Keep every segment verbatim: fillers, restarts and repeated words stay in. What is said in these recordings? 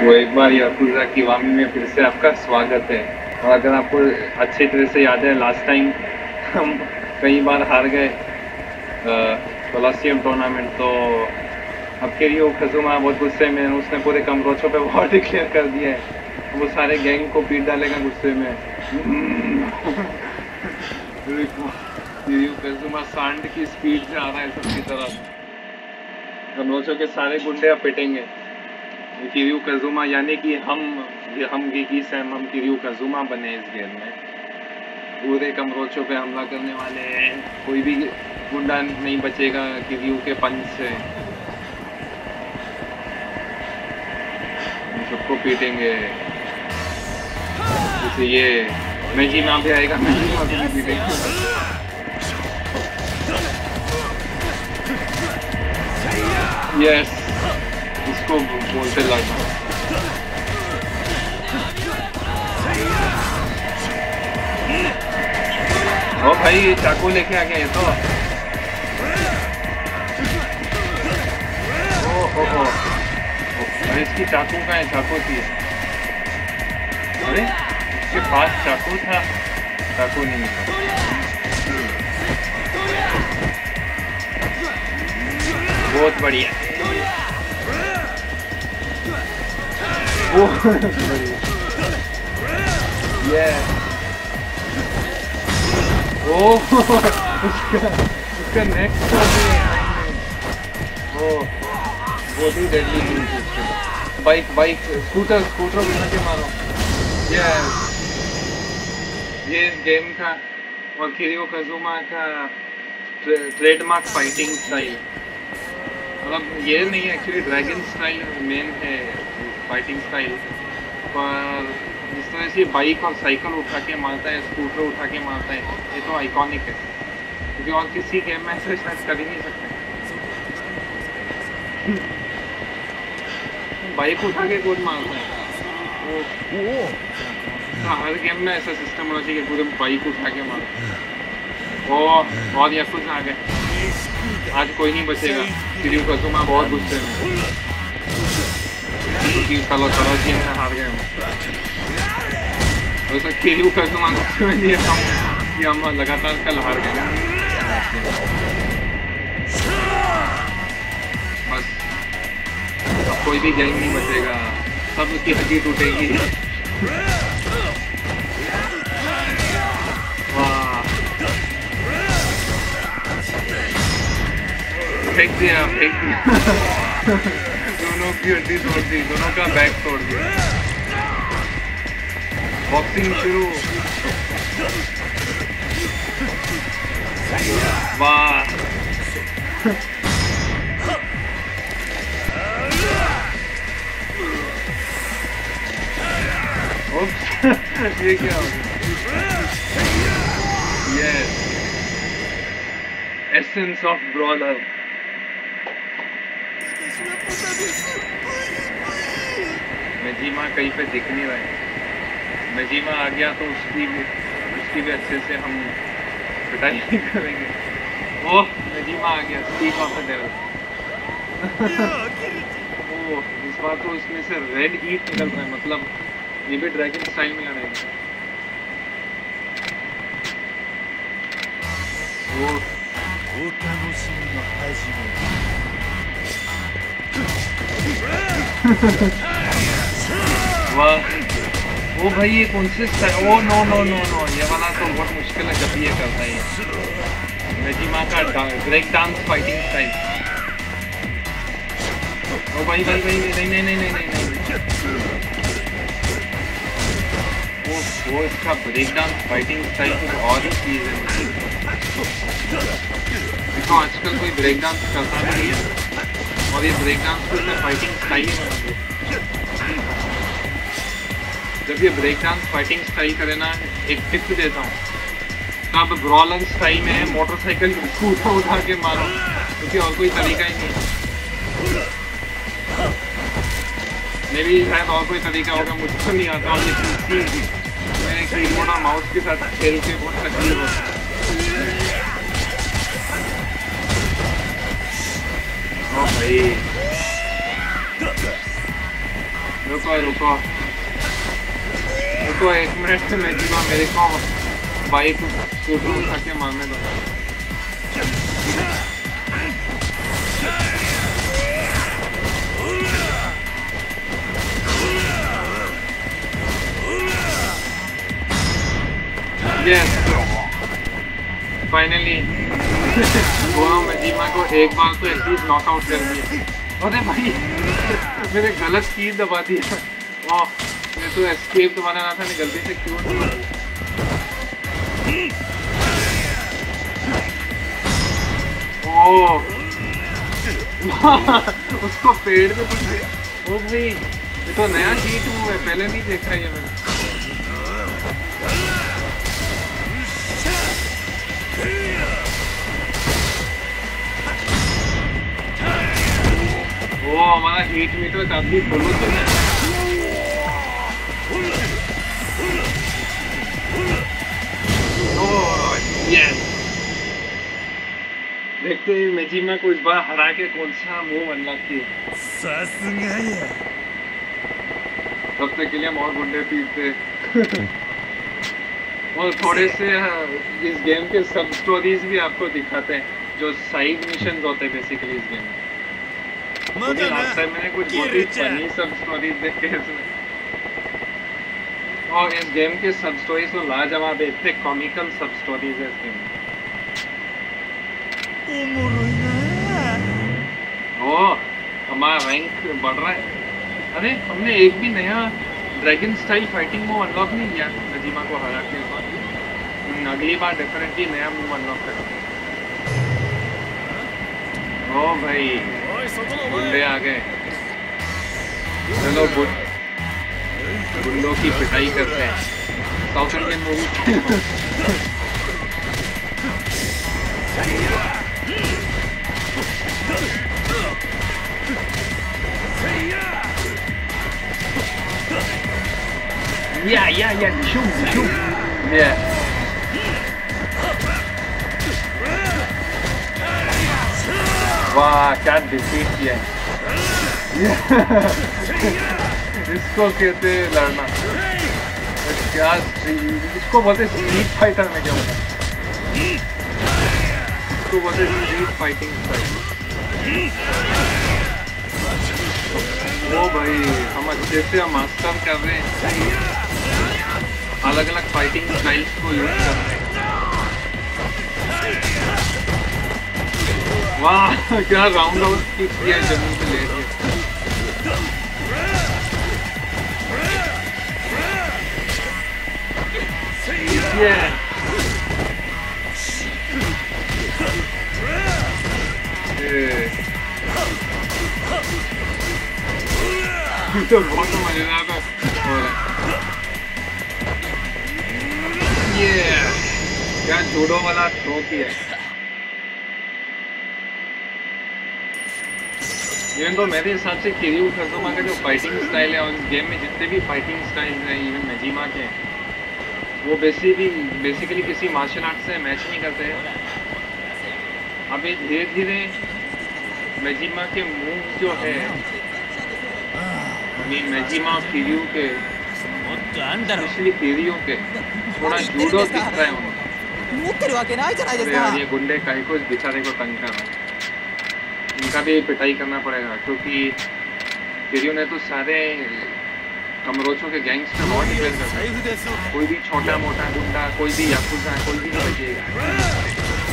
वो एक बार याकुजा किवामी में फिर से आपका स्वागत है। और अगर आपको अच्छी तरह से याद है, लास्ट टाइम हम कई बार हार गए कोलोसियम टूर्नामेंट, तो अब किरियो कजुमा बहुत गुस्से में, उसने पूरे कमरोचों पे वॉर डिक्लेयर कर दिया है। वो सारे गैंग को पीट डालेगा गुस्से में। किरियो कजुमा सांड की स्पीड से आ रहा है सबकी तरफ। कमरोचों के सारे गुंडे अब पिटेंगे। किरियो कजुमा यानी कि हम हम गिगी सैम हम किरियो कजुमा बने इस गेम में। पूरे कमरोचों पे हमला करने वाले हैं। कोई भी गुंडा नहीं बचेगा किरियो के पंच से। हम सबको पीटेंगे। जैसे ये मेजिमा भी आएगा, मेजिमा को भी पीटेंगे। यस, इसको बोलते लड़ना। ओ भाई चाकू लेके आ गया ये तो। ओ ओ ओ अरे इसकी चाकू कहाँ है? चाकू थी, अरे इसके पास चाकू था, चाकू नहीं है। बहुत बढ़िया। ये ओह उसका उसका नेक्स्ट वो बहुत ही deadly news. Bike bike scooter scooter उठा के मारो। ये ये इस गेम का और किरियो कजुमा का ट्रेडमार्क फाइटिंग स्टाइल। मतलब ये नहीं है एक्चुअली, ड्रैगन स्टाइल मेन है फाइटिंग स्टाइल, पर जिस तरह से बाइक और साइकिल उठा के मारता है, स्कूटर उठा के मारता है, ये तो आइकॉनिक है। क्योंकि और किसी गेम में ऐसा शायद कर ही नहीं सकते। बाइक उठा के कौन मारता है? वो हाँ, हर गेम में ऐसा सिस्टम होना चाहिए, पूरे बाइक उठा के मारो। ओ और याकुजा आ गए। आज कोई नहीं बचेगा। किरियो कजुमा बहुत गुस्से में, क्योंकि कलो कोलोसियम में हार गए हम। वैसे किरियो कजुमा गुस्से में नहीं है कि हम लगातार कल हार गए। बस अब कोई भी गैंग नहीं बचेगा, सब की हड्डी टूटेगी। वाह, फेंक दिया फेंक दिया दोनों की हड्डी तोड़ दी, दोनों का बैक तोड़ दिया। बॉक्सिंग शुरू। वाह ये क्या हो गया? Yes, essence of brawler. Majima कहीं पे दिख नहीं रहा है। मेजिमा आ गया तो उसकी भी उसकी भी अच्छे से हम पिटाई नहीं करेंगे। ओह मेजिमा आ गया, speak of the devil. Oh इस बार तो इसमें से रेड हीट निकल रहा है, मतलब ये भी ड्रैगन स्टाइल में लड़ेगा। ओह वाह, ओ भाई ये कौन से style? Oh no no no no, ये वाला तो बहुत मुश्किल है जब ये करता है। मेजिमा का ब्रेक डांस फाइटिंग स्टाइल। ओ भाई भाई भाई नहीं नहीं नहीं नहीं नहीं नहीं वो वो इसका ब्रेक डांस फाइटिंग स्टाइल कुछ और ही चीज़ है। देखो आजकल कोई ब्रेक डांस करता नहीं है, और ये ब्रेक डांस को इसमें फाइटिंग स्टाइल ही बना दिया। जब ये ब्रेक डांस फाइटिंग स्टाइल करे ना, एक टिप देता हूँ, अब ब्रॉलर स्टाइल में मोटरसाइकिल स्कूटर उठा के मारो, क्योंकि और कोई तरीका ही नहीं है। मे भी शायद और कोई तरीका होगा, मुझको नहीं आता। और ये पीसी में कीबोर्ड और माउस के साथ खेल के बहुत तकलीफ होता है। ओ भाई रुको रुको रुको रुको एक मिनट से मेजिमा मेरे को बाइक स्कूटर उठा के मारने दो। यस फाइनली दोनों मेजिमा को एक बार तो एटलीस्ट नॉकआउट कर दिया। अरे भाई मैंने गलत की दबा दिया। वाह मैं तो एस्केप दबाना ना था, मैं गलती से क्यों नहीं। ओह उसको पेड़ पे कुछ ओ भाई ये तो नया हीट मूव है, पहले नहीं देखा ये मैंने। ओ हमारा हीट मीटर काफी फुल हो चुका है। यस देखते हैं मेजिमा को इस बार हरा के कौन सा मूव अनलॉक किया। तब तक के लिए हम और गुंडे पीटते और थोड़े से इस गेम के सब स्टोरीज भी आपको दिखाते हैं, जो साइड मिशंस होते हैं बेसिकली इस गेम में। मुझे लास्ट टाइम मैंने कुछ बहुत ही फनी सब स्टोरीज देखे इसमें, और इस गेम के सब स्टोरीज तो लाजवाब है, इतने कॉमिकल सब स्टोरीज है इस गेम में। ओ हमारा रैंक बढ़ रहा है। अरे हमने एक भी नया dragon style fighting move unlock नहीं किया मेजिमा को हरा के बाद। अगली बार डेफिनेटली नया मूव अनलॉक करेंगे। ओ भाई गुंडे आ गए, चलो गुंडों की पिटाई करते हैं। South Indian movie Yeah, yeah, yeah, shoot, shoot. Yeah. वाह क्या डिफीट किया है। इसको कहते लड़ना, क्या इसको बोलते स्ट्रीट फाइटर में, क्या बोलते इसको बोलते स्ट्रीट फाइटिंग स्टाइल। ओ भाई हम अच्छे से मास्टर कर रहे हैं, अलग अलग फाइटिंग स्टाइल्स को यूज कर रहे हैं। वाह क्या राउंड आउट किक किया है, जमीन पे लेट गया। तो बहुत मजेदार था हो रहा। ये क्या जूडो वाला थ्रो किया है। इवन तो मेरे हिसाब से किरीयू कज़ुमा का जो फाइटिंग स्टाइल है, और इस गेम में जितने भी फाइटिंग स्टाइल हैं इवन मेजिमा के, वो बेसिकली बेसिकली किसी मार्शल आर्ट से मैच नहीं करते हैं। अभी धीरे धीरे मेजिमा के मूव जो है, मेजिमा और किरीयू के, स्पेशली किरीयू के थोड़ा जूडो दिख रहा है उनको। अरे यार ये गुंडे काहे को इस बेचारे को तंग कर रहे हैं, इनका भी पिटाई करना पड़ेगा, क्योंकि किरीयू ने तो सारे कमरोचों के गैंग्स पे बहुत डिपेंड करता है। कोई भी छोटा मोटा गुंडा, कोई भी याकुजा, कोई भी नहीं बचेगा।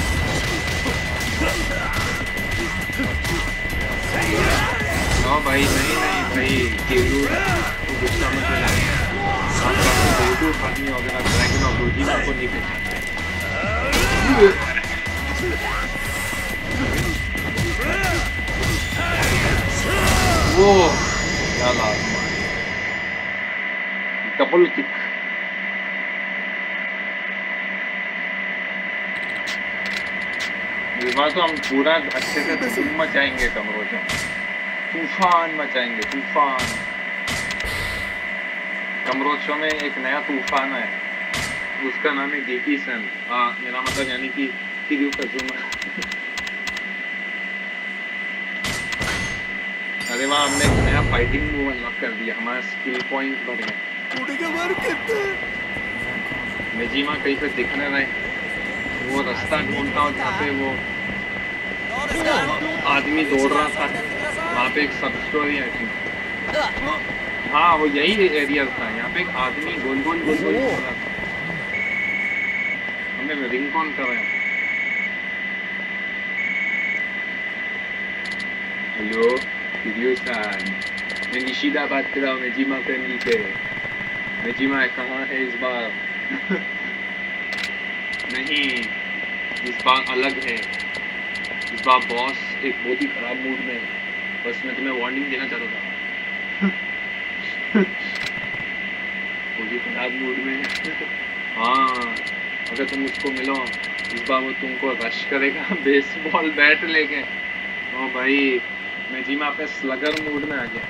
नो भाई नहीं नहीं भाई, किरीयू को गुस्सा मत दिलाएं। आप बाकी बेवकूफ आदमी वगैरह ड्रैगन और रोजिमा को नहीं पहचानते। वो क्या लाजवाब डबल किक। इस बार तो हम पूरा अच्छे से धूम मचाएंगे, कमरोचों तूफान मचाएंगे, तूफान। कमरोचों में एक नया तूफान है, उसका नाम है गेकी सन। हाँ मेरा मतलब यानी कि किरीयू कज़ुमा। अरे वाह, हमने एक नया फाइटिंग मूव अनलॉक कर दिया, हमारा स्किल पॉइंट बढ़ गए। मेजिमा कहीं पे दिख नहीं रहे, वो रास्ता ढूंढता हूँ जहाँ पे वो आदमी दौड़ रहा था, वहाँ पे एक सब स्टोरी आई थी। हाँ वो यही एरिया था, यहाँ पे एक आदमी गोल गोल गोल गोल घूम रहा था। हमें रिंग कौन कर रहे हैं? हेलो किरियो-सान, मैं निशिदा बात कर रहा हूँ मेजिमा फैमिली से। मेजिमा कहाँ है इस बार? नहीं, इस बार अलग है। इस बार बॉस एक बहुत ही खराब मूड में है। बस मैं तुम्हें वार्निंग देना चाहता था। बहुत ही खराब मूड में है। हाँ, अगर तुम उसको मिलो इस बार वो तुमको रश करेगा बेसबॉल बैट लेके। ओ भाई, मेजिमा पे स्लगर मूड में आ गया।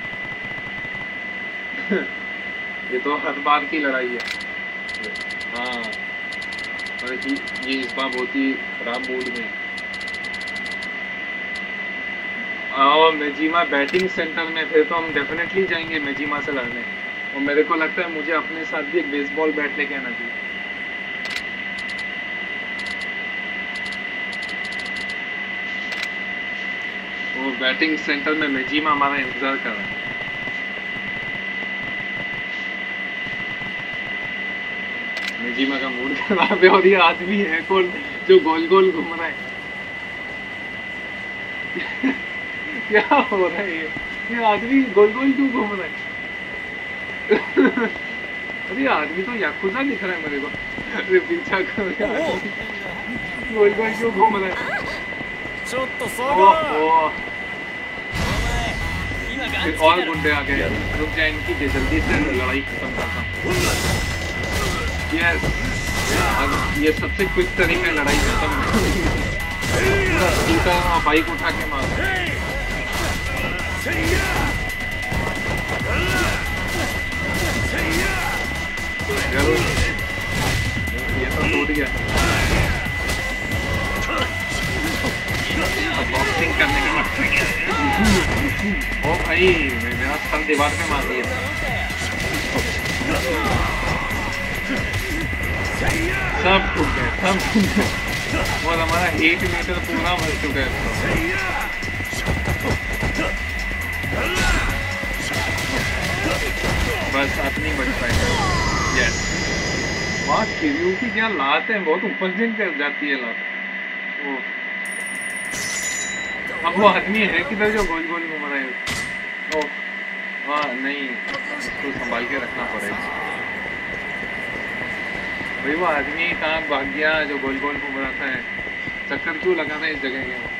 ये तो हर बार की लड़ाई है। हाँ, और ये इस बार बहुत ही खराब मूड में है। और मेजिमा बैटिंग सेंटर में, फिर तो हम डेफिनेटली जाएंगे मेजिमा से लड़ने। और मेरे को लगता है मुझे अपने साथ भी एक बेसबॉल बैट लेके आना चाहिए। वो बैटिंग सेंटर में मेजिमा हमारा इंतजार कर रहा है। मेजिमा का मूड खराब है और ये आदमी है कौन जो गोल गोल घूम रहा है? क्या हो रहा है? ये ये आदमी गोल गोल क्यों घूम रहा है? अरे आदमी तो याकुजा दिख रहा है मेरे को। अरे पीछा करो यार, गोल गोल क्यों घूम रहा है? ओह, फिर और गुंडे आ गए। रुक जाए, इनकी जल्दी से लड़ाई खत्म करता हूँ। यस, ये सबसे क्विक तरीके लड़ाई खत्म। पूरा बाइक उठा के मार। ये तो टूट गया। बॉक्सिंग करने के बाद ओ भाई, मेरा सर दीवार पे मार दिया। सब टूट गए, सब टूट गए। और हमारा एक मीटर पूरा भर चुका है। बस अब नहीं बच पाएगा। यस, वहाँ किरियो की क्या लात है, बहुत ऊपर से कर जाती है लात। वो अब वो आदमी है किधर जो गोल गोल घूम रहा है? ओह हाँ, नहीं, इसको संभाल के रखना पड़ेगा। भाई वो आदमी कहाँ भाग गया जो गोल गोल घूम रहा था? चक्कर क्यों लगा था इस जगह के?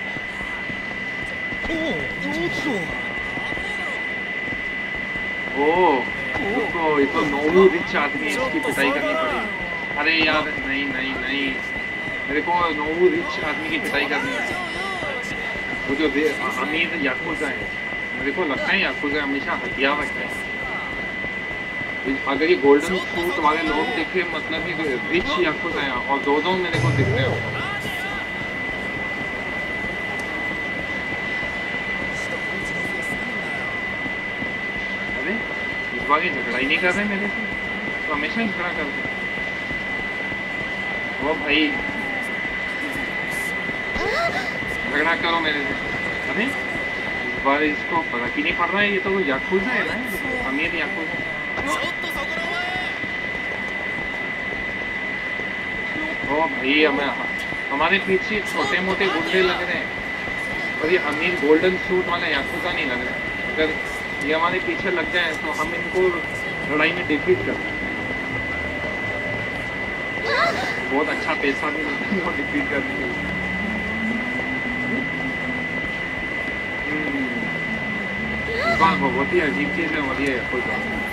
ओह, तो ये तो नोबू रिच आदमी है, इसकी पिटाई करनी पड़ेगी। अरे यार नहीं नहीं नहीं, मेरे को नोबू रिच आदमी की पिटाई करनी है। वो जो अमीर याकुजा है, मेरे को लगता है याकुजा हमेशा हथियार रखता है। अगर ये गोल्डन सूट वाले लोग देखे, मतलब ये रिच याकुजा है, और दो दो मेरे को दिख रहे हो। अरे इस बार ये झगड़ा ही नहीं कर रहे मेरे से, तो हमेशा झगड़ा करते हैं। वो भाई झगड़ा करो मेरे से। अरे इस बार इसको फर्क ही नहीं पड़ रहा है, ये तो याकुजा है ना, अमीर याकुजा। ओ भाई, हमें हमारे पीछे छोटे मोटे गुंडे लग रहे हैं और ये अमीर गोल्डन सूट वाला याकुजा नहीं लग रहा है। अगर ये हमारे पीछे लग जाए तो हम इनको लड़ाई में डिफीट कर सकते हैं। बहुत अच्छा पैसा भी मिलता है इनको डिफीट करने के लिए। बहुत ही अजीब चीज है और ये याकुजा।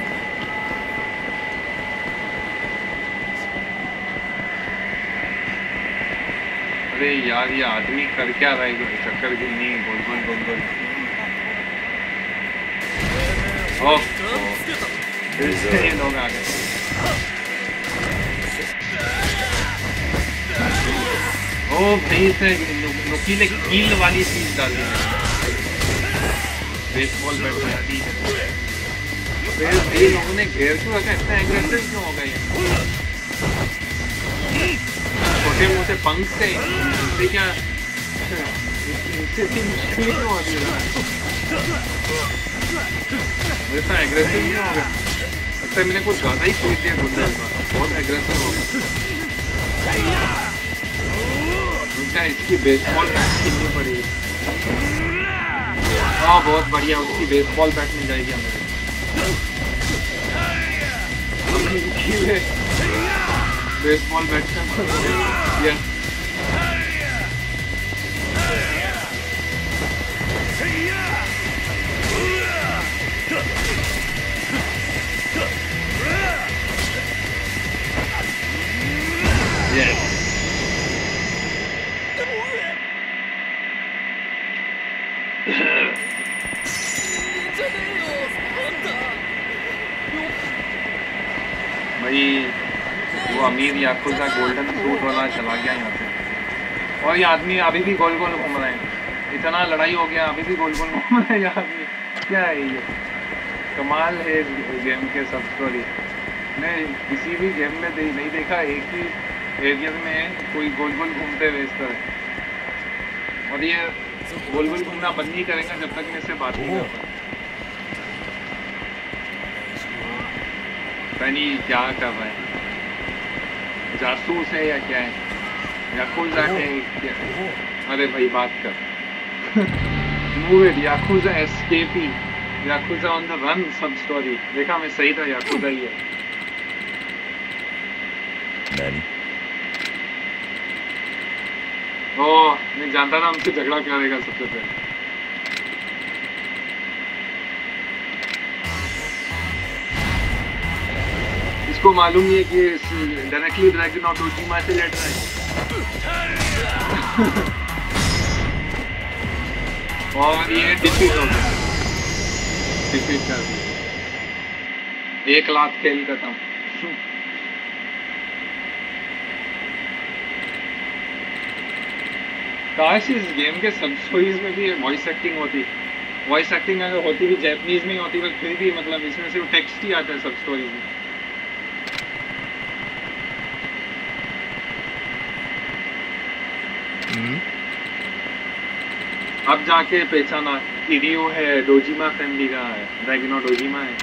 अरे यार, ये आदमी कर क्या रहा है? चक्कर गिननी, गोल गोल गोल गोल। ओह, फिर से ये लोग आ गए। ओ भाई, से नुकीले कील वाली चीज डाल दी। बेसबॉल बैट बना दी है। फिर ये लोगों ने घेर क्यों रखा, इतना एग्रेसिव क्यों हो गया ये? छोटे मोटे पंख से इनसे क्या इनसे इतनी मुश्किल क्यों होती है? इतना एग्रेसिव क्यों हो गया? लगता है मैंने कुछ ज़्यादा ही पीट दिया गुंडे का, बहुत एग्रेसिव हो गया। उनका इसकी बेसबॉल बैट खेलनी पड़ेगी। हाँ बहुत बढ़िया, उसकी बेसबॉल बैट मिल जाएगी हमें। बेसबॉल बैट का यस यस भाई वो अमीर याकुजा गोल्डन सूट वाला चला गया यहाँ से, और ये आदमी अभी भी गोल गोल घूम रहे हैं। इतना लड़ाई हो गया अभी भी गोल गोल घूम रहे हैं ये आदमी। क्या है ये, कमाल है गेम के सब स्टोरी। मैं किसी भी गेम में दे, नहीं देखा एक ही एरिया में कोई गोल गोल घूमते हुए इस तरह, और ये गोल गोल घूमना बंद नहीं करेंगे जब तक मैं इससे बात नहीं करता। पैनी क्या कर रहा है, जासूस है या क्या है, याकुजा है क्या? अरे भाई बात कर। Move it, Yakuza escapee, Yakuza on the run substory. देखा मैं सही था, याकुजा ही है। ओह मैं जानता था हमसे झगड़ा करेगा सबसे पहले। इसको मालूम ही है कि डायरेक्टली ड्रैगन और डोजीमा से लड़ रहा है। और ये डिफीट हो गया, डिफीट कर दिया, एक लाख खेल खत्म। काश इस गेम के सब स्टोरीज में भी वॉइस एक्टिंग होती। वॉइस एक्टिंग अगर होती भी जैपनीज में ही होती तो फिर भी मतलब इसमें सिर्फ टेक्स्ट ही आता है सब स्टोरीज में। अब जाके पहचाना किरियो है, डोजीमा फैमिली का है, ड्रैगनो डोजीमा है।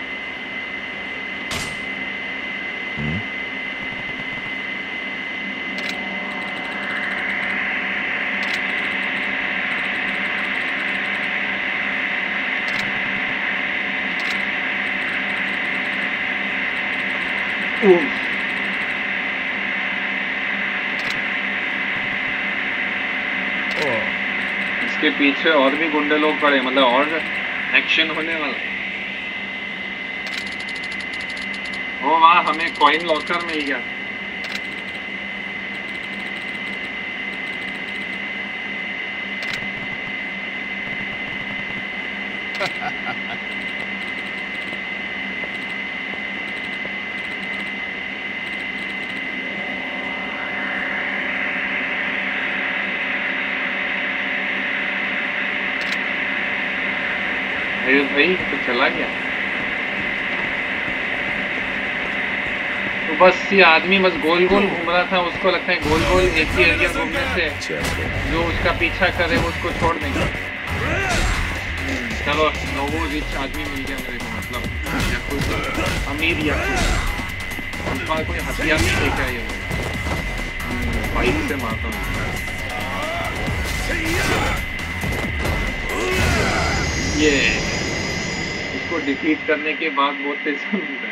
इसके पीछे और भी गुंडे लोग पड़े, मतलब और एक्शन होने वाला। ओ वाह, हमें कॉइन लॉकर मिल गया। भाई तो चला गया। तो बस ये आदमी बस गोल गोल घूम रहा था, उसको लगता है गोल गोल एक ही एरिया घूमने से जो उसका पीछा करे वो उसको छोड़ देंगे। चलो नोवो रिच आदमी मिल गया मेरे को, मतलब अमीर याकुजा। उसका कोई हथियार नहीं देखा है ये, बाइक से मारता हूँ। ये इसको डिफीट करने के बाद बहुत पैसा मिलता है।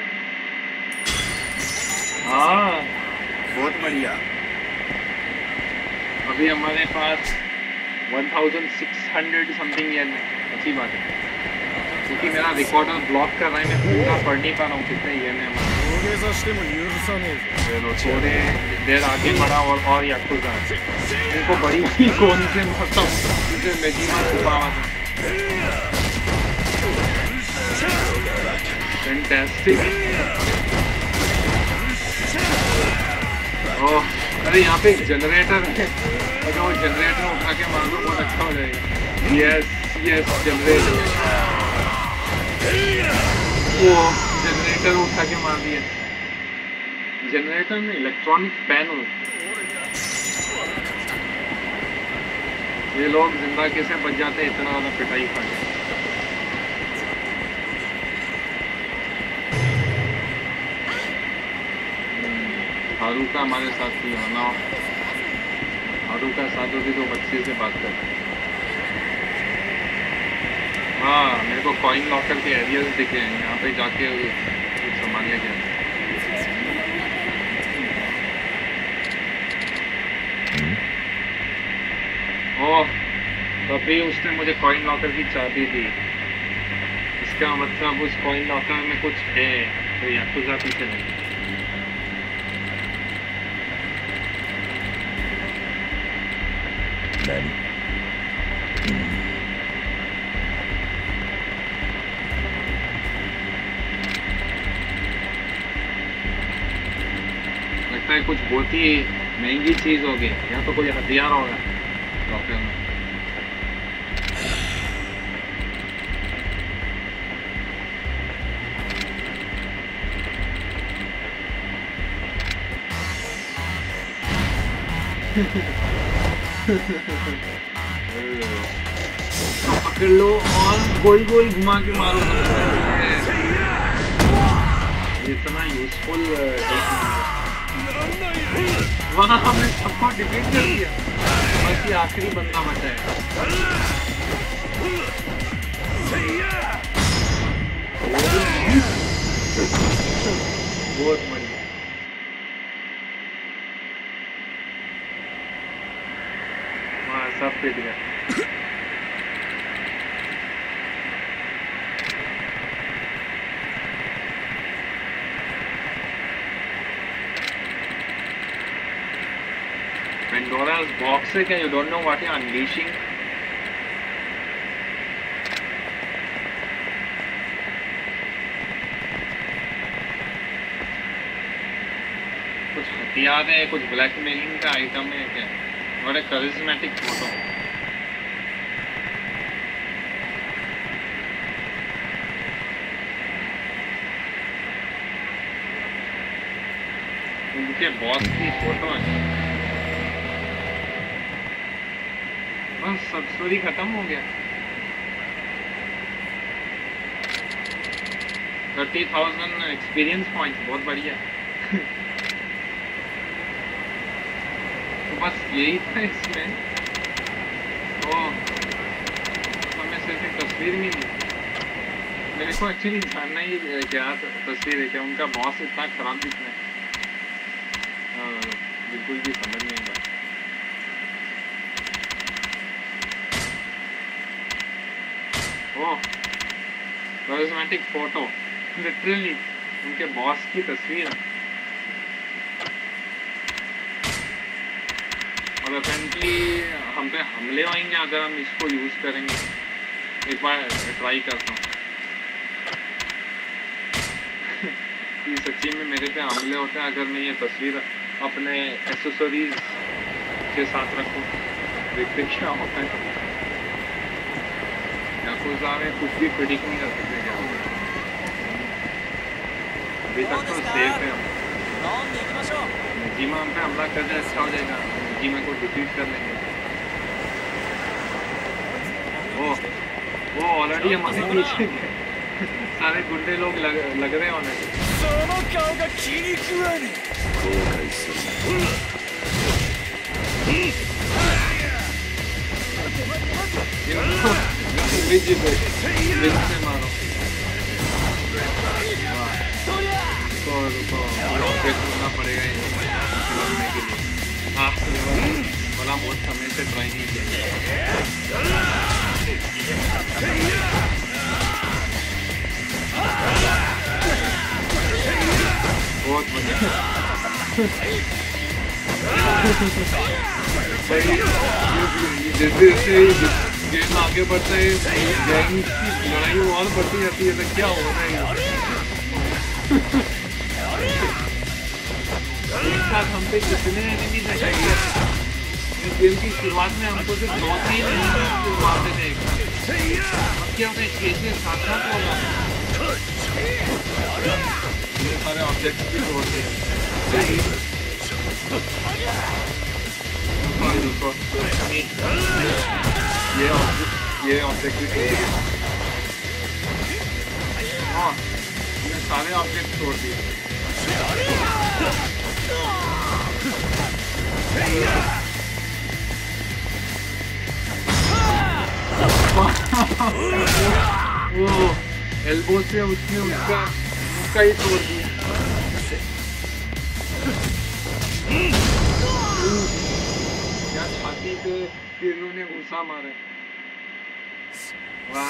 हाँ बहुत बढ़िया। अभी हमारे पास सोलह सौ समथिंग येन है। अच्छी बात है, क्योंकि मेरा रिकॉर्डर ब्लॉक कर रहा है, मैं पूरा पढ़ नहीं पा रहा हूँ कितने येन है हमारे। थोड़े देर आगे बढ़ा और और याकुजा इनको बड़ी बड़ी कौन से मतलब जिसे मेजिमा छुपा हुआ था। फैंटास्टिक। ओह अरे यहाँ पे एक जनरेटर है, अगर वो जनरेटर उठा के मार दो बहुत अच्छा हो जाएगा। यस यस जनरेटर, वो जनरेटर उठा के मार दिया। जनरेटर में इलेक्ट्रॉनिक पैनल। ये लोग जिंदा कैसे बच जाते हैं इतना ज्यादा पिटाई खा के। हारूका हमारे साथ ही होना, हारूका साथ होती तो बच्चे से बात करते। हाँ मेरे को कॉइन लॉकर के एरियाज दिखे हैं, यहाँ पे जाके कुछ सामान लेके आते। ओह तभी उसने मुझे कॉइन लॉकर की चाबी दी, इसका मतलब उस कॉइन लॉकर में कुछ है, तो याकुजा पीछे नहीं। लगता है कुछ बहुत ही महंगी चीज होगी, या तो कोई हथियार होगा लॉकर में। पकड़ लो और गोल गोल घुमा के मारो। इतना यूजफुल वहाँ हमने सबको डिफीट कर दिया, बस ये आखिरी बंदा बचा है। बहुत बढ़िया। वहाँ सब पिट गया। Pandora's box है क्या? You don't know what you're unleashing? कुछ हथियार है, कुछ ब्लैकमेलिंग का आइटम है क्या? What a charismatic photo. उनके बॉस की फोटो है। बस सब स्टोरी खत्म हो गया। थर्टी थाउजेंड एक्सपीरियंस पॉइंट, बहुत बढ़िया। तो बस यही था इसमें। तो हमें सिर्फ एक तस्वीर मिली। मेरे को एक्चुअली जानना ही क्या तस्वीर है, क्या उनका बॉस इतना खराब दिख रहा है, बिल्कुल भी समझ नहीं आ रहा। ओह करिस्मेटिक फोटो, लिटरली उनके बॉस की तस्वीर है। और अपेरेंटली हम पे हमले होंगे अगर हम इसको यूज करेंगे। एक बार ट्राई करता हूँ कि सच्ची में मेरे पे हमले होते हैं अगर मैं ये तस्वीर अपने एक्सेसरीज के साथ रखूँ। देखते क्या होता है। याकुजा में कुछ भी प्रेडिक्ट नहीं कर सकते क्या। अभी तक तो सेफ है हम। निजीमा हम पे हमला कर दे अच्छा हो जाएगा, निजीमा को डिफीट कर लेंगे। ओ वो ऑलरेडी हमारे पीछे सारे गुंडे लोग लग, लग रहे हैं उन्हें। विज पे विज से मारो। तो रुको रॉकेट करना पड़ेगा इनको लड़ने के लिए। हाँ बड़ा बहुत समय से ट्राई नहीं किया। बहुत बढ़िया। जैसे जैसे गेम आगे बढ़ता है गैंग की लड़ाई और बढ़ती जाती है। तो क्या हो रहा है एक साथ हम पे कितने एनिमीज अटैक करते हैं। इस गेम की शुरुआत में हमको सिर्फ दो तीन एनिमीज मारते थे एक साथ। क्या होता है छह से सात सात होगा ये सारे ऑब्जेक्ट भी तोड़ दिए ये ये ऑब्जेक्ट भी तोड़ दिए हाँ ये सारे ऑब्जेक्ट तोड़ दिए वो एल्बो से उसने उसका उसका ही तोड़ दिया क्या छाती पे तीनों ने घुसा मारे वाह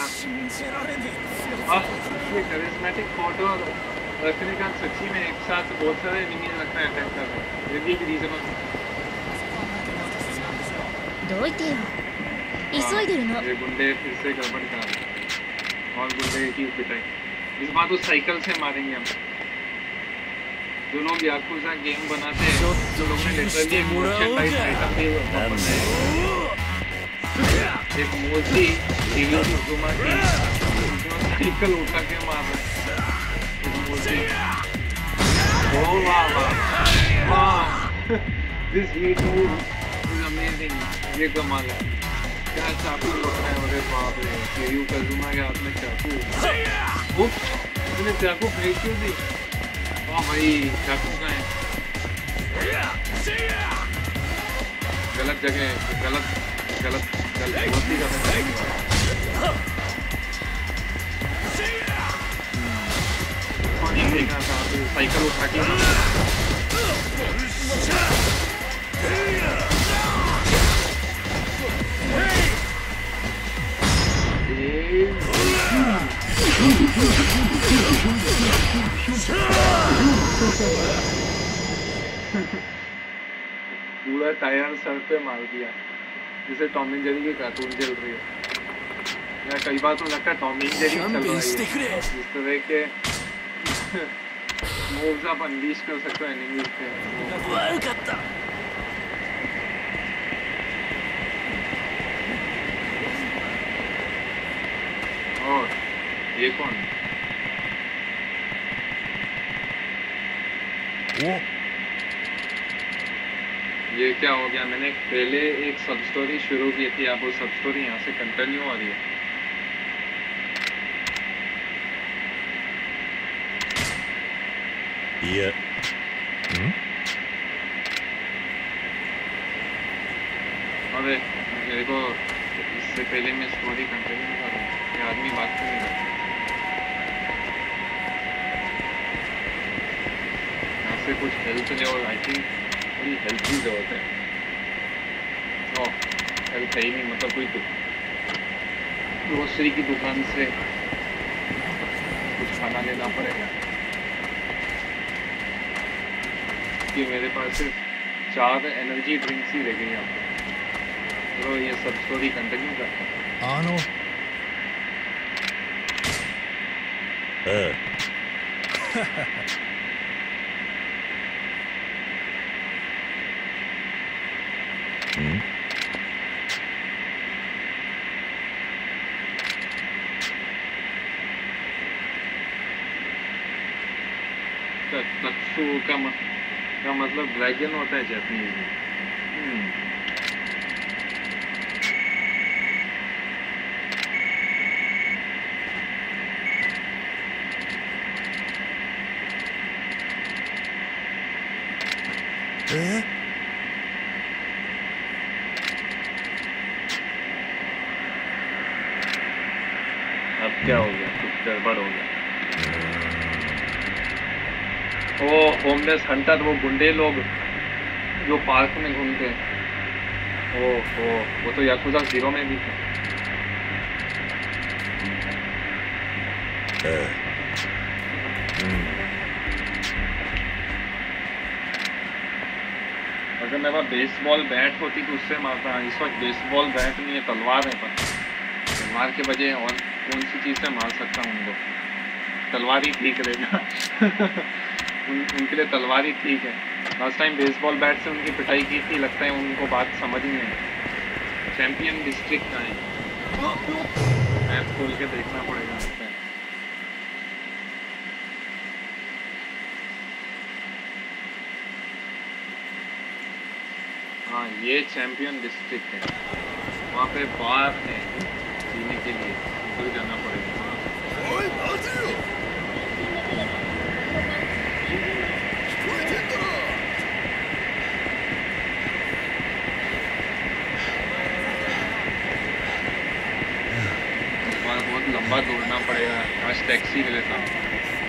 ये करिश्मेटिक फोटो रखने का सच्ची में एक साथ बहुत सारे एनिमी लगता है अटैक कर रहे हैं ये भी एक रीजन है ये गुंडे फिर से गड़बड़ कर रहे हैं और गुंडे की पिटाई इस बार तो साइकिल से मारेंगे हम जो लोग याकुजा गेम बनाते हैं जो लोग ने लिटरली एक मर्चेंडाइज आइटम भी एक मोजी टीवी सुजुमा की साइकिल उठा के मार रहे हैं एक मोजी ओ वाह वाह वाह this heat move is amazing ये कमाल है क्या चाकू लौटा है मेरे बाप रे किरीयू कजुमा के हाथ में चाकू उप्स तूने चाकू फेंक क्यों दी वाह भाई चाकू कहाँ है गलत जगह गलत गलत गलत गलती का पानी फेंकना था साइकिल उठा के पूरा टायर सर पे मार दिया जैसे टॉम एंड जेरी की कार्टून चल रही है या कई बार तो लगता है टॉम एंड जेरी चल रही है इस तरह के मूव्स आप अनलीश कर सकते हो एनिमीज पे और ये कौन वो ये क्या हो गया मैंने पहले एक सब स्टोरी शुरू की थी अब वो सब स्टोरी यहाँ से कंटिन्यू हो रही है ये अरे मेरे को इससे पहले मैं स्टोरी कंटिन्यू कर रहा हूँ ये आदमी बात क्यों नहीं करता यहाँ से कुछ हेल्प ले और आई थिंक थोड़ी हेल्प की जरूरत है ओह हेल्प है ही नहीं मतलब कोई ग्रोसरी की दुकान से कुछ खाना लेना पड़ेगा कि मेरे पास सिर्फ चार एनर्जी ड्रिंक्स ही रह गई यहाँ पे तो ये सब स्टोरी कंटिन्यू करता है आनो हम्म तत्सु का म, का मतलब ड्रैगन होता है जापानीज में अब क्या हो गया कुछ गड़बड़ हो गया वो होमलेस हंटर वो गुंडे लोग जो पार्क में घूमते हैं वो वो वो तो याकुजा जीरो में भी थे अगर मेरे पास बेसबॉल बैट होती तो उससे मारता इस वक्त बेसबॉल बैट नहीं है तलवार है पर तलवार के बजाय और कौन सी चीज़ से मार सकता हूँ उनको तलवार ही ठीक रहेगा उन, उनके लिए तलवार ही ठीक है लास्ट टाइम बेसबॉल बैट से उनकी पिटाई की थी लगता है उनको बात समझ ही नहीं चैंपियन डिस्ट्रिक्ट का है आँख खोल के देखना पड़ेगा। हाँ ये चैंपियन डिस्ट्रिक्ट है, वहाँ पे बार है जीने के लिए, उधर जाना पड़ेगा। बहुत लंबा दौड़ना पड़ेगा, आज टैक्सी ले लेता हूँ।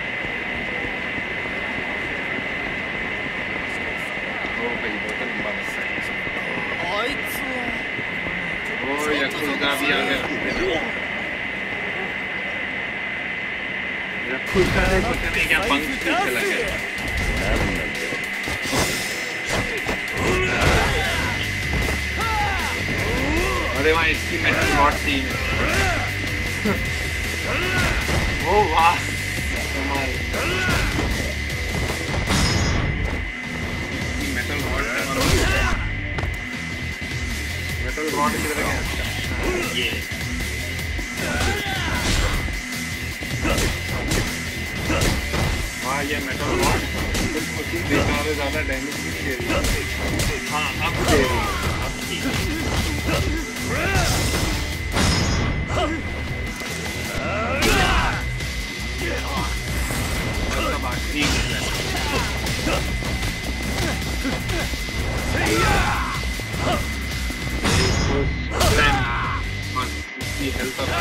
ओ भाई बहुत लंबा लगता है। ओ याकुजा भी आ गया। याकुजा ने कुछ नहीं क्या पंख से चला गया। अरे वहाँ इसकी मेटल रॉड थी। ओ वाह कमाल। मेटल रॉड मेटल रॉड किधर गया? ये वाह ये मेटल रॉड कुछ मुझे बेकार है, ज़्यादा डैमेज भी नहीं दे रही। हाँ अब दे रही है, अब ठीक। सब आखिरी इसकी हेल्थ अप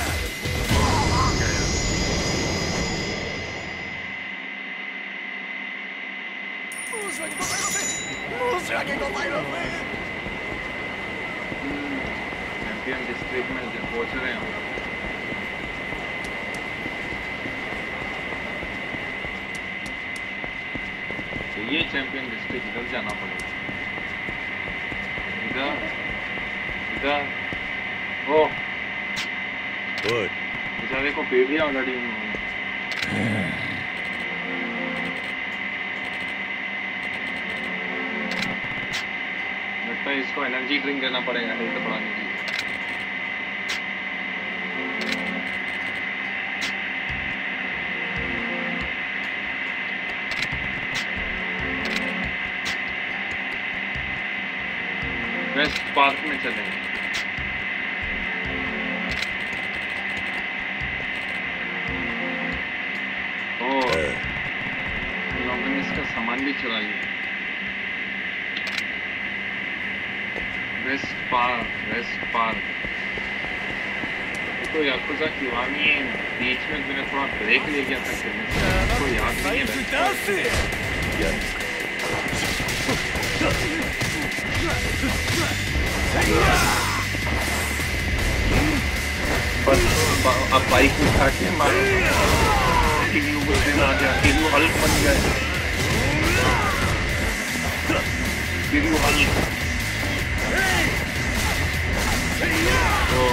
चैंपियन डिस्ट्रिक्ट में जब पहुंच रहे हैं हम लोग। ये चैंपियन डिस्ट्रिक्ट इधर जाना पड़ेगा। इधर इधर ओ बेचारे को पेड़ दिया ऑलरेडी उन्होंने। लगता है इसको एनर्जी ड्रिंक देना पड़ेगा हेल्थ बढ़ाने के लिए। वेस्ट पार्क में चलेंगे। और लोगों ने इसका सामान भी चुरा लिया। वेस्ट पार्क वेस्ट पार्क तो याकुजा किवामी बीच में मैंने थोड़ा ब्रेक ले गया था खेलने से, तो याद नहीं है। बस अब बाइक उठा के मारो। किरियो गुस्से में आ गया, किरियो हल्क बन गए। किरियो हल्क तो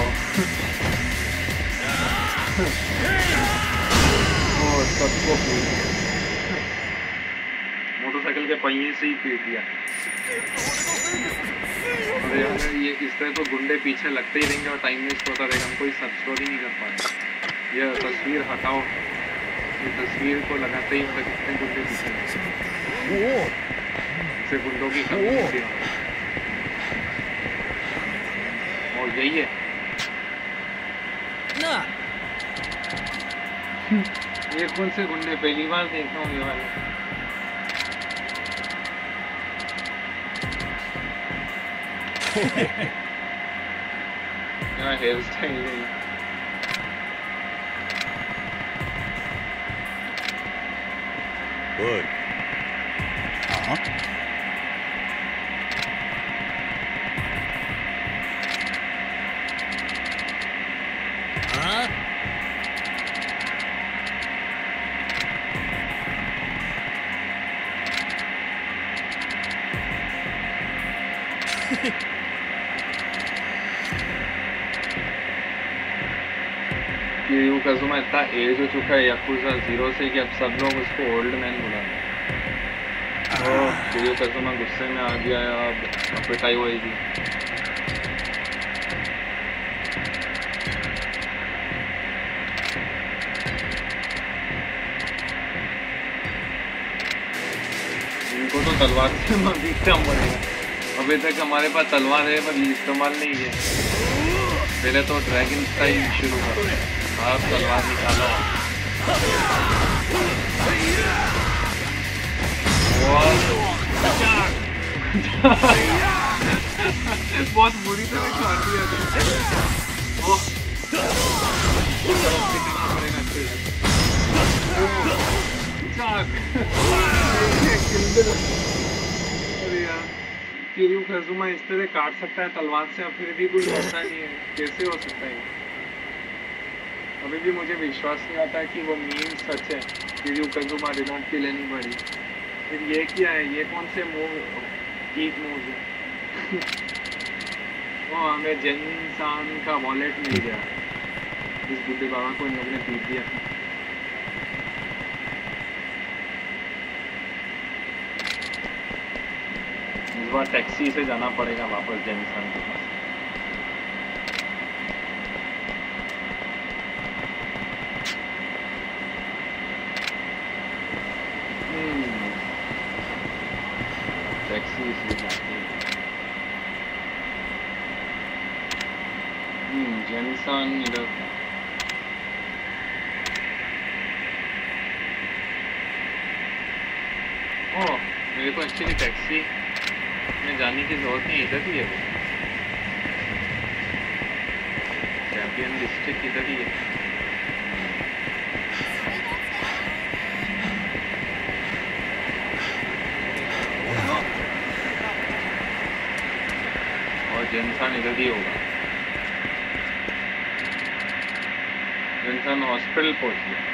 वो सबको पीट दिया, मोटरसाइकिल के पहिए से ही पीट दिया। अरे यार ये इस तरह तो गुंडे पीछे लगते ही रहेंगे और टाइम वेस्ट होता रहेगा, हम कोई सब स्टोरी नहीं कर पाएंगे। ये तस्वीर हटाओ, ये तस्वीर को लगाते ही मतलब कितने गुंडे पीछे लगते, इससे गुंडों की कमी नहीं थी। और यही है ना, ये कौन से गुंडे पहली बार देख रहा हूँ ये वाले। क्या हेयर स्टाइल है। Look. Uh-huh. Huh? Kiryu Kazuma इतना एज हो चुका है याकुजा जीरो से कि अब सब लोग उसको ओल्ड मैन बुलाते हैं। और किरियो काजुमा गुस्से में आ गया है, अब पिटाई होएगी। इसको तो तलवार से मारना पड़ेगा। अभी तक हमारे पास तलवार है पर इस्तेमाल नहीं है। पहले तो ड्रैगन स्टाइल शुरू करो। आप तलवार निकालो। बहुत बुरी तरह काट दिया था। ओह अरे यार किरीउ काजुमा इस तरह काट सकता है तलवार से, फिर भी कोई होता नहीं है। कैसे हो सकता है? अभी भी मुझे विश्वास नहीं आता कि वो मीम सच है। Kiryu Kazuma did not kill anybody. फिर ये क्या है? ये कौन से मूव कीक मूव है? वो हमें जेनसान का वॉलेट मिल गया। इस बुढ़े बाबा को इन लोगों ने पीट दिया। इस बार टैक्सी से जाना पड़ेगा वापस जेनसान के पास। टैक्सी से जाते हैं। हम्म जेनसान इधर। ओह मेरे को एक्चुअली टैक्सी में जाने की जरूरत नहीं, इधर ही है वो। चैंपियन डिस्ट्रिक्ट इधर ही है। और जेनसान इधर ही होगा। जेनसान हॉस्पिटल पहुंच गया।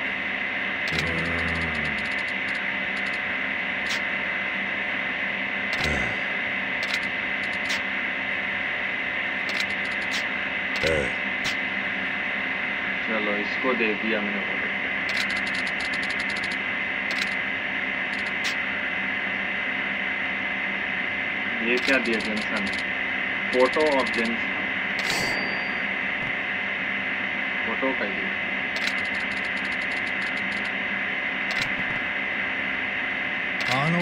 चलो इसको दे दिया मैंने। ये क्या दिया जेनसन ने? Photo of Jensen. फोटो का दिया। आनो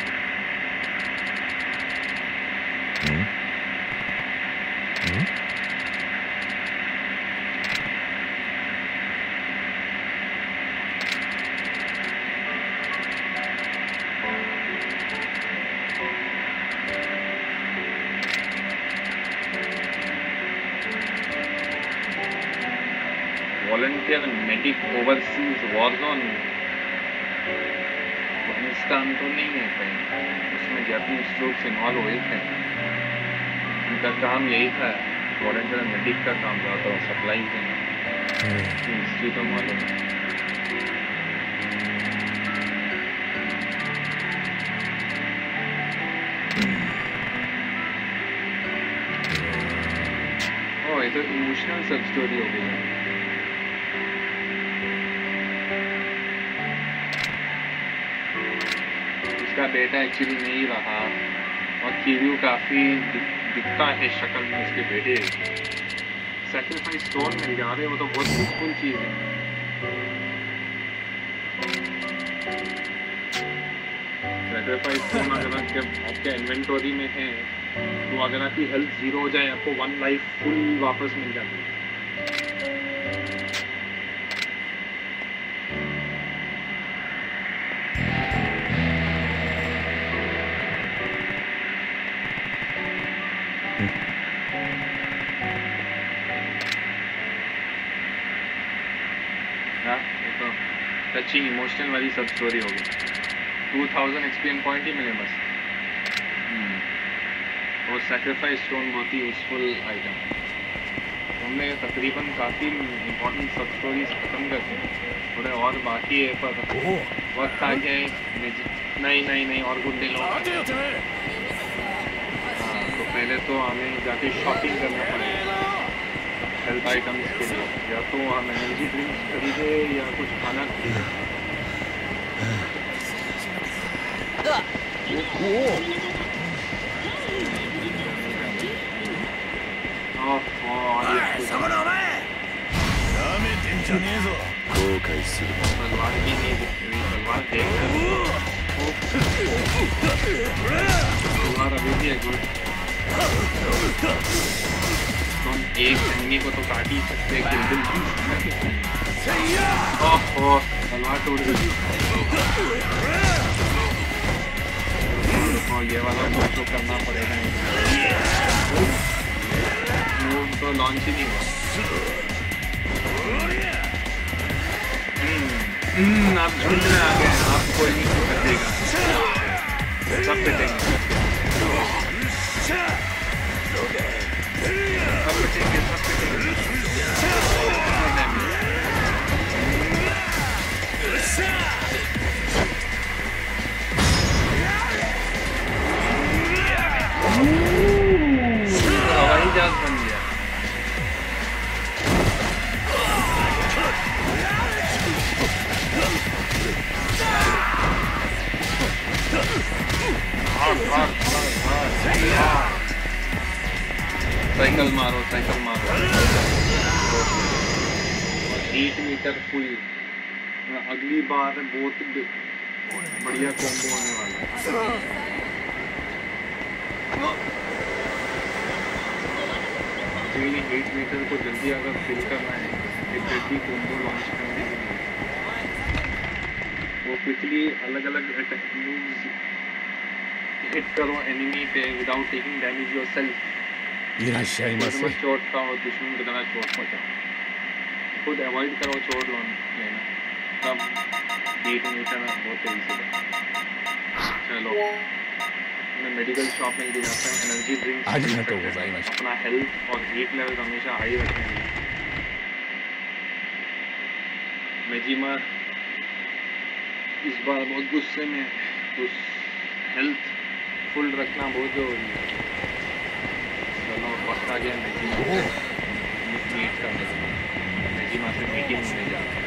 hmm hmm volunteer medic overseas war zone. Afghanistan तो नहीं है कहीं, उसमें जापानीज ट्रूप्स इन्वॉल्व हुए थे। उनका काम यही था, वॉलंटियर मेडिक का काम था, तो सप्लाई देना। हिस्ट्री तो मालूम है। ओह ये तो इमोशनल सब स्टोरी हो गई है। उसका बेटा एक्चुअली नहीं रहा और किरीउ काफी दिखता है शक्ल में उसके बेटे। सैक्रिफाइस स्टोन मिल गया। अरे वो तो बहुत यूजफुल चीज है। सैक्रिफाइस स्टोन अगर जब आपके इन्वेंटरी में है तो अगर आपकी हेल्थ जीरो हो जाए आपको वन लाइफ फुल वापस मिल जाती है। टचिंग इमोशनल वाली सब स्टोरी होगी। टू थाउजेंड एक्सपीरियंस पॉइंट ही मिले बस। और सैक्रिफाइस स्टोन बहुत ही यूजफुल आइटम है। हमने तकरीबन काफ़ी इम्पोर्टेंट सब स्टोरीज खत्म कर दी। थोड़े और बाकी है पर वक्त आ गया है। नहीं नहीं नहीं और गुंडे लोग। हाँ तो पहले तो हमें जाके शॉपिंग करना पड़ेगा हेल्थ आइटम्स के लिए। या तो हम एनर्जी ड्रिंक्स खरीदे या कुछ खाना खरीदे। तलवार भी नहीं दिख रही। तलवार देख है गुड। तो एक एनिमी को तो काट ही सकते हैं किल बिल। ओह तलवार टूट गई। और ये वाला तो करना पड़ेगा, मूव तो लॉन्च ही नहीं हुआ। हम्म आप झुंड में आ गए, आप कोई नहीं कुछ कर देगा, सब पिटेंगे सब पिटेंगे सब पिटेंगे। हवाई जहाज बन गया। साइकिल मारो साइकिल मारो। Eight meter full. अगली बार बहुत बढ़िया कॉम्बो होने वाला है। एट मीटर को जल्दी अगर फिल करना है एक जल्दी कॉम्बो लॉन्च करने के लिए वो क्विकली अलग अलग अटैक मूव्स हिट करो एनिमी पे विदाउट टेकिंग डैमेज योरसेल्फ। चोट का और दुश्मन की तरह चोट पहुंचा, खुद अवॉइड करो चोट लेना, तब एट मीटर बहुत तेजी से। चलो मैं मेडिकल शॉप में ले जाता है एनर्जी ड्रिंक, अपना हेल्थ और हीट लेवल हमेशा हाई रखने के लिए। मेजिमा इस बार बहुत गुस्से में, उस हेल्थ फुल रखना बहुत जरूरी है। चलो वक्त आ गया मेजिमा मीट करने के लिए। मेजिमा से मीटिंग होने जा रहा है।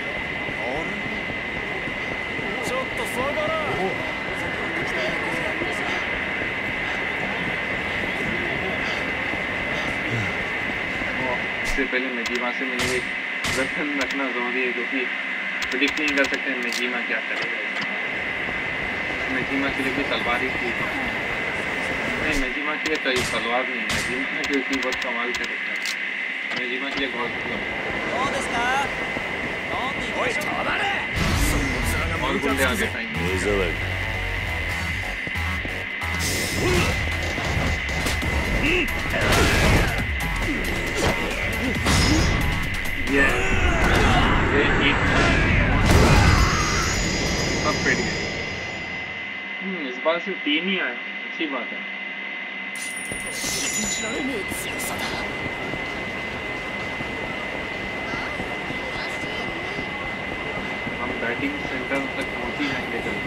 इससे पहले मेजिमा से मैंने एक वेपन रखना जरूरी है क्योंकि प्रिडिक्ट नहीं कर सकते मेजिमा क्या करेगा। मेजिमा के लिए भी तलवार ही थी नहीं, मेजिमा के लिए तलवार नहीं, मेजिमा के लिए बहुत कमाल का देखता है। मेजिमा के लिए बहुत और गुंडे आगे टाइम ये ये एक सब पिट गए। इस बार सिर्फ तीन ही आया, अच्छी बात है। हम बैटिंग सेंटर तक पहुंच ही जाएंगे जल्दी।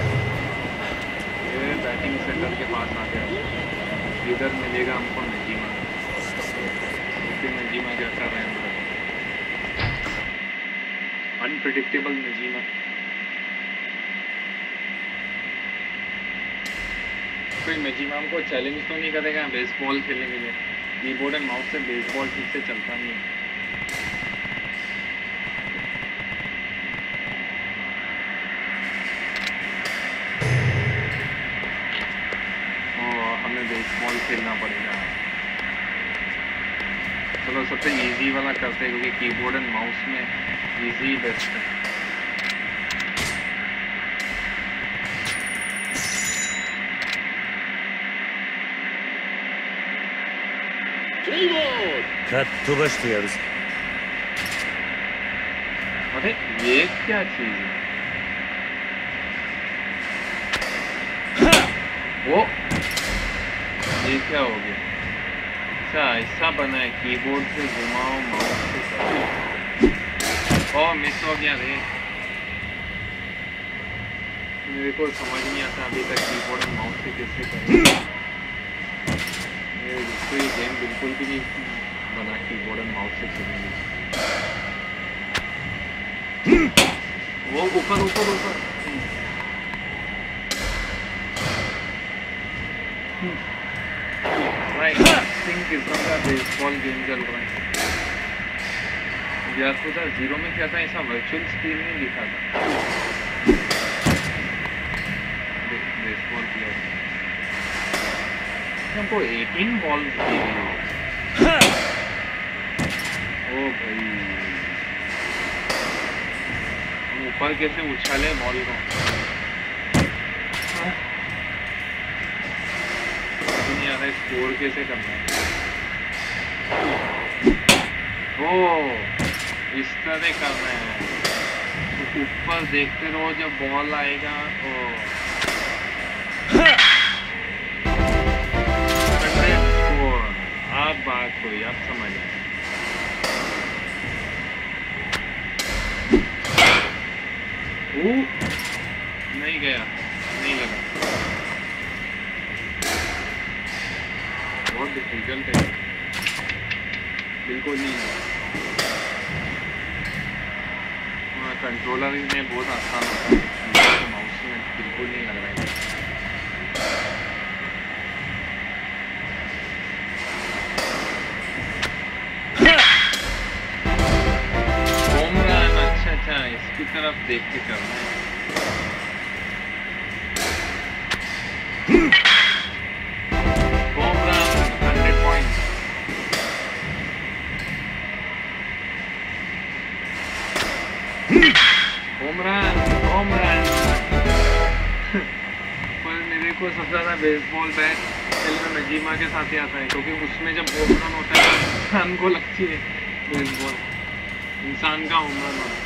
ये बैटिंग सेंटर के पास आ गया, इधर मिलेगा हमको मेजिमा। मेजिमा क्या कर रहे हैं अंदर, अनप्रिडिक्टेबल मेजिमा। कोई मेजिमा को चैलेंज तो नहीं करेगा बेसबॉल खेलने के लिए? कीबोर्ड एंड माउस से बेसबॉल ठीक से चलता नहीं है। हमें बेसबॉल खेलना पड़ेगा। चलो सबसे इजी वाला करते हैं क्योंकि कीबोर्ड एंड माउस में इजी बेस्ट है। अरे ये क्या चीज है? वो ये क्या हो गया? अच्छा ऐसा बना है, कीबोर्ड से घुमाओ माउस से। ओह मिस हो गया रे, मेरे को समझ नहीं आता अभी तक कीबोर्ड और माउस से कैसे करें। तो ये गेम बिल्कुल भी नहीं बना कीबोर्ड और माउस से खेलने। वो ऊपर ऊपर ऊपर इंटरेस्टिंग किस्म का बेसबॉल गेम चल रहा है। यार तो था जीरो में क्या था, ऐसा वर्चुअल स्क्रीन में लिखा था बेसबॉल प्लेयर। को अठारह बॉल्स दी गई। ओ भाई हम ऊपर कैसे उछाले बॉल को, नहीं आ रहा स्कोर कैसे करना है। ओ इस तरह करना है, तो ऊपर देखते रहो जब बॉल आएगा तो अब बात हुई, अब समझ आया। नहीं गया, नहीं लगा, बहुत डिफिकल्ट है, बिल्कुल नहीं लगा। कंट्रोलर में बहुत आसान होता है, माउस में बिल्कुल नहीं लग रहा है। अच्छा इसकी तरफ देख के करना है। Home run hundred point. Home run home run. पर मेरे को सबसे ज्यादा बेसबॉल बैट खेलने में नजीमा के साथ ही आता है, क्योंकि उसमें जब होम रन होता है इंसान को लगती है बेसबॉल, इंसान का होम रन होता है।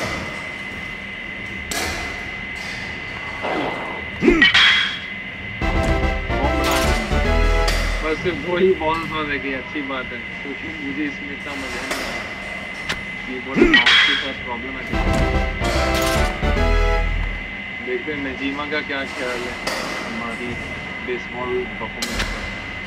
बस सिर्फ वही बॉल हो जाएगी, अच्छी बात है, क्योंकि मुझे इसमें इतना मजा नहीं आया। कीबोर्ड माउस के साथ प्रॉब्लम है। देखते हैं नजीमा का क्या ख्याल है हमारी बेसबॉल परफॉर्मेंस पर।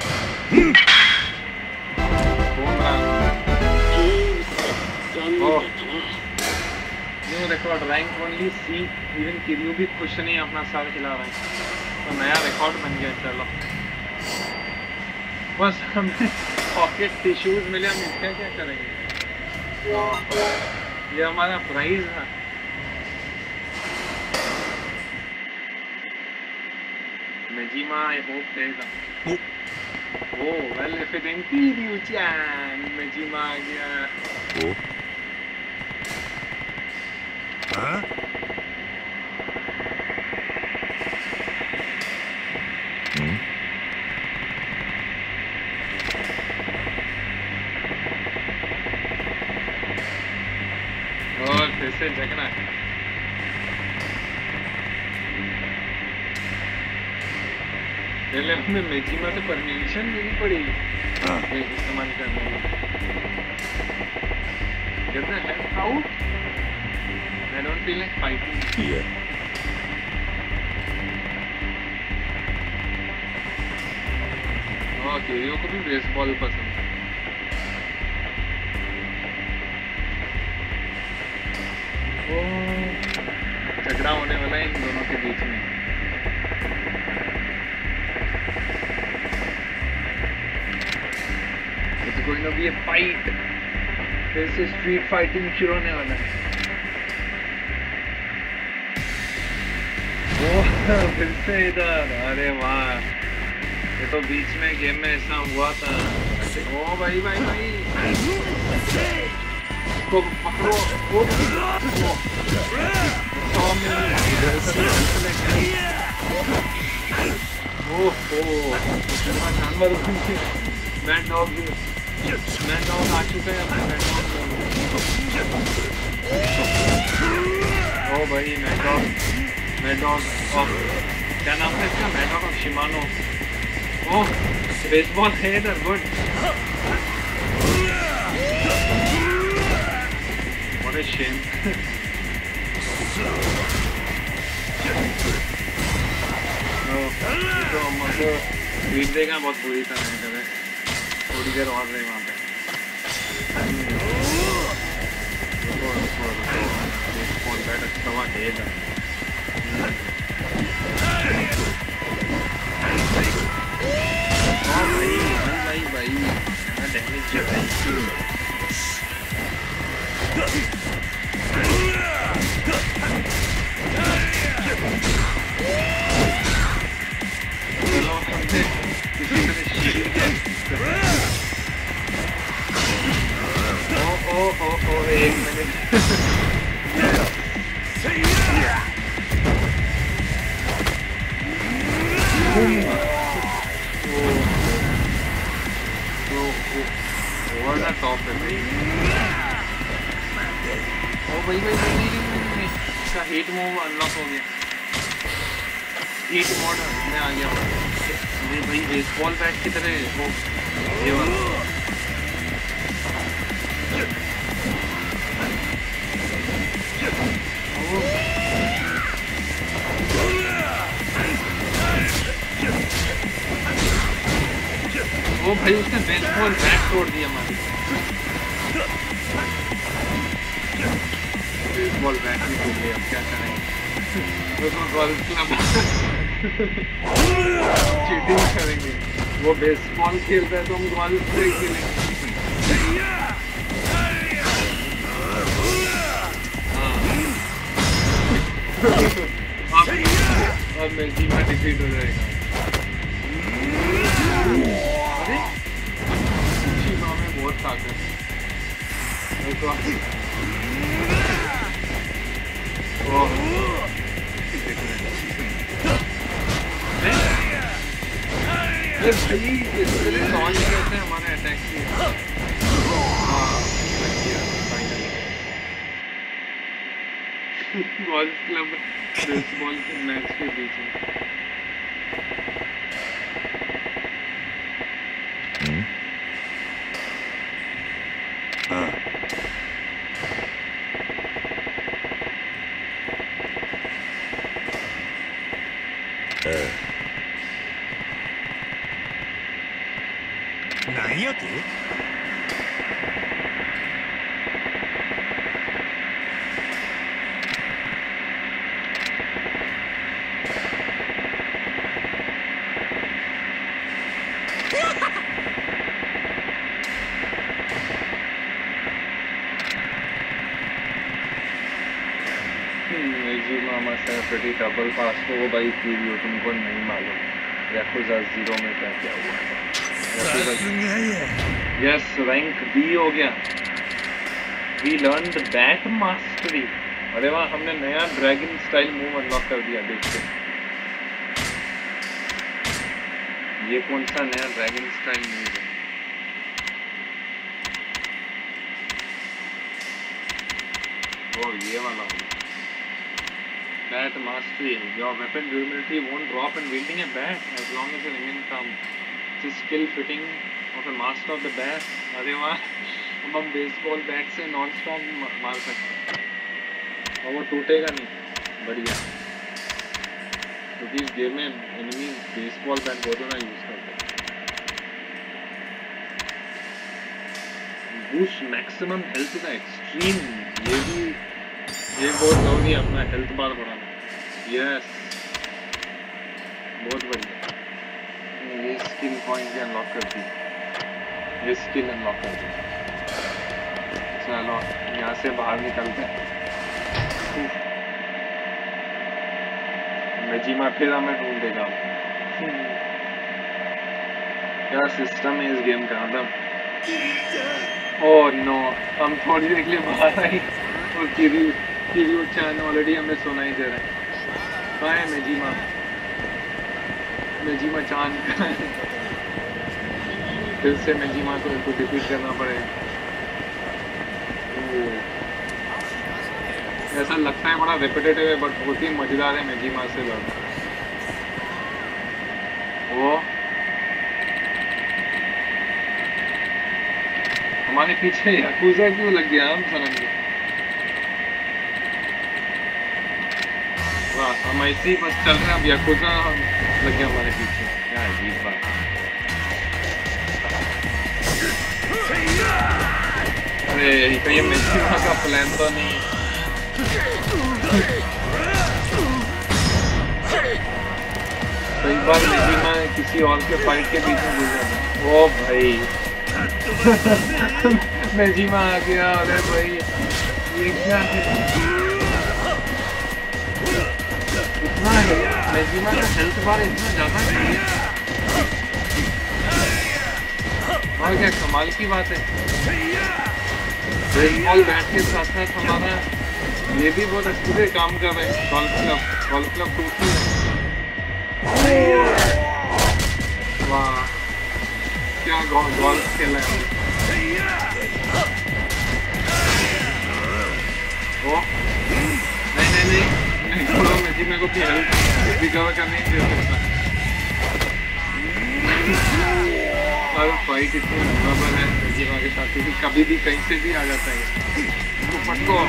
New record rank only C, even Kiryu भी खुश नहीं अपना सर हिला रहे हैं, तो नया रिकॉर्ड बन गया। चलो बस हमें पॉकेट टिश्यूज मिले, हम इसका क्या करेंगे, ये हमारा प्राइज है। नजीमा आई होप देगा। ओ वेल इफ इट इंपीरियो चैन, नजीमा आ गया। ओ हाँ और फिर से जगना है। पहले हमें नजीमा से परमिशन लेनी पड़ेगी इस्तेमाल करने की। Get the hell out! I don't feel like fighting. Yeah. Oh, किरियो को भी बेसबॉल पसंद है। ओह, झगड़ा होने वाला है इन दोनों के बीच में। It's going to be a fight. फिर से स्ट्रीट फाइटिंग शुरू होने वाला है। ओह, फिर से इधर, अरे वाह, ये तो बीच में गेम में ऐसा हुआ था। ओ भाई भाई भाई, को पकड़ो, ओ जानवर मैड डॉग, मैड डॉग आ चुका है अपने मैड डॉग। ओ भाई mad dog, mad dog of, क्या नाम है इसका, mad dog of Shimano. Oh baseball है इधर, गुड। What a shame. तो हमको बीट देगा बहुत बुरी तरह करे, थोड़ी देर और रहे वहाँ पे। बेसबॉल बैट अच्छा हुआ है इधर। भाई भाई भाई यहाँ डैमेज किया भाई। चलो हमने किसी तरह शीट हीट मूव अनलॉक हो गया, हीट मोड में आ गया। ये भाई बेसबॉल बैट की तरह वो ये वाला वो भाई उसने बेसबॉल बैट तोड़ दिया हमारी। बेसबॉल बैट भी टूट गया, अब क्या करेंगे? वो तो गोल्फ क्लब चीटिंग करेंगे। वो बेसबॉल खेलता है तो हम गोल्फ से खेलेंगे। अब अब मेजीमा डिफीट हो जाएगा। अरे मेजीमा में बहुत ताकत है। ये भाई इसलिए लॉन्च कैसे हमारे अटैक की गोल्फ क्लब बेसबॉल के मैच के बीच में 何やて pretty double pass तो वो भाई कीरियो तुमको नहीं मालूम याकुजा जीरो में क्या क्या हुआ। यस रैंक बी हो गया। We learned bat mastery. अरे वाह हमने नया ड्रैगन स्टाइल मूव अनलॉक कर दिया। देखते ये कौन सा नया ड्रैगन स्टाइल मूव है। ओ ये वाला Bat mastery. Your weapon durability won't drop when wielding a bat as long as you remain calm. This skill fitting of a master of the bat. अरे वाह अब हम बेसबॉल बैट से non stop मार सकते हैं और वो टूटेगा नहीं। बढ़िया क्योंकि इस गेम में एनिमी बेसबॉल बैट बहुत ज़्यादा यूज करते हैं। बूस्ट मैक्सिमम हेल्थ का एक्सट्रीम ये भी ये बहुत जरूरी है अपना हेल्थ बार बढ़ाना। यस बहुत बढ़िया। ये स्किल पॉइंट भी अनलॉक कर दी। ये स्किल अनलॉक कर दी। चलो यहाँ से बाहर निकलते हैं। मेजीमा फिर हमें ढूंढ देगा। क्या सिस्टम है इस गेम का। मतलब ओह नो हम थोड़ी देर के लिए बाहर आई और किरी किरियो चैन ऑलरेडी हमें सुनाई दे रहा है। कहाँ है मेजीमा? मेजीमा चांद कहाँ है? फिर से मेजीमा को इनको डिफीट करना पड़ेगा। ऐसा लगता है बड़ा रिपीटेटिव है बट बहुत ही मजेदार है मेजीमा से लड़ना। वो हमारे पीछे याकुजा क्यों लग गया हम समझ गए। हम ऐसे ही बस चल रहे हैं। अब याकुजा लग गया हमारे पीछे। क्या अजीब बात है। अरे कहीं मेजीमा का प्लान तो नहीं। कई बार मेजीमा किसी और के फाइट के बीच में घुस जाता है। ओ भाई मेजीमा आ गया। अरे भाई ये क्या है। इतना है मेजीमा का हेल्थ बार इतना ज्यादा नहीं है। और क्या कमाल की बात है। बेसबॉल बैट के साथ साथ हमारा ये भी बहुत अच्छे से काम कर रहे हैं। गोल्फ क्लब गोल्फ क्लब टूटी है। वाह क्या गोल्फ खेला है। ओ नहीं नहीं नहीं नहीं छोड़ो मेजी मेरे को अपनी हेल्थ रिकवर करने नहीं दे सकता। और फाइट इतनी मेमोरेबल है मेजिमा के साथ क्योंकि कभी भी कहीं से भी आ जाता है तो पटको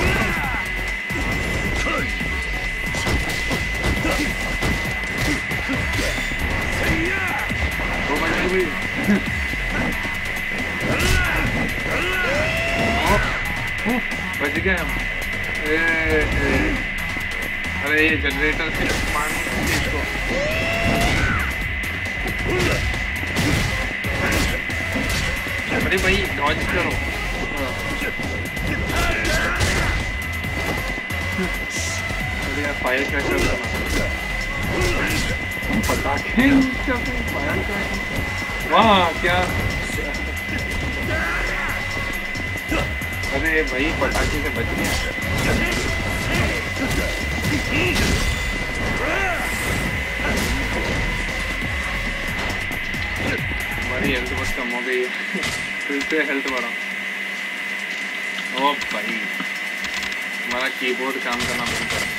वो बच गई बच गए हम। ए, ए, अरे ये जनरेटर से मारने इसको अरे भाई डॉज करो। अरे यार फायर क्रैकर पटाखे फायर क्रैकर वाह क्या। अरे भाई पटाखे से बच गया। हमारी हेल्थ बहुत कम हो गई है फिर से हेल्थ बढ़ा। ओ भाई हमारा कीबोर्ड काम करना बंद करो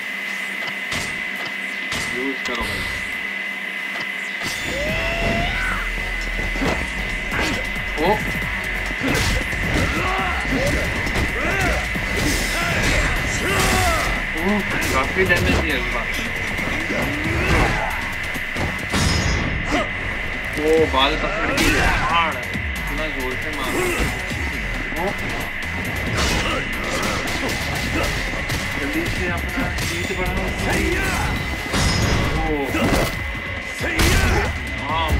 यूज करो भाई। ओ काफी डैमेज दिया इस बार। वो बाल पकड़ के हाड़ इतना जोर से मारा। जल्दी से अपना सीट बढ़ाओ। हाँ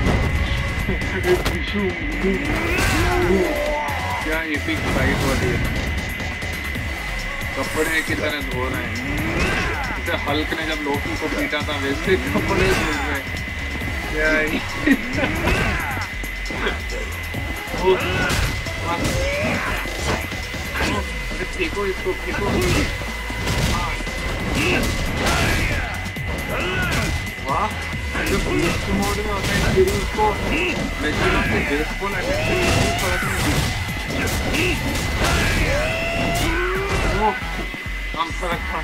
क्या एपिक फाइट वाली है। कपड़े की तरह धो रहे हैं जैसे हल्क ने जब लोकी को पीटा था वैसे कपड़े धो रहे हैं। क्या अरे फेंको इसको फेंको। वाह जो बीस्ट मोड में होता है फिर उसको मैजिमा से बेसबॉल अटैक से फर्क नहीं वो काम फर्क था।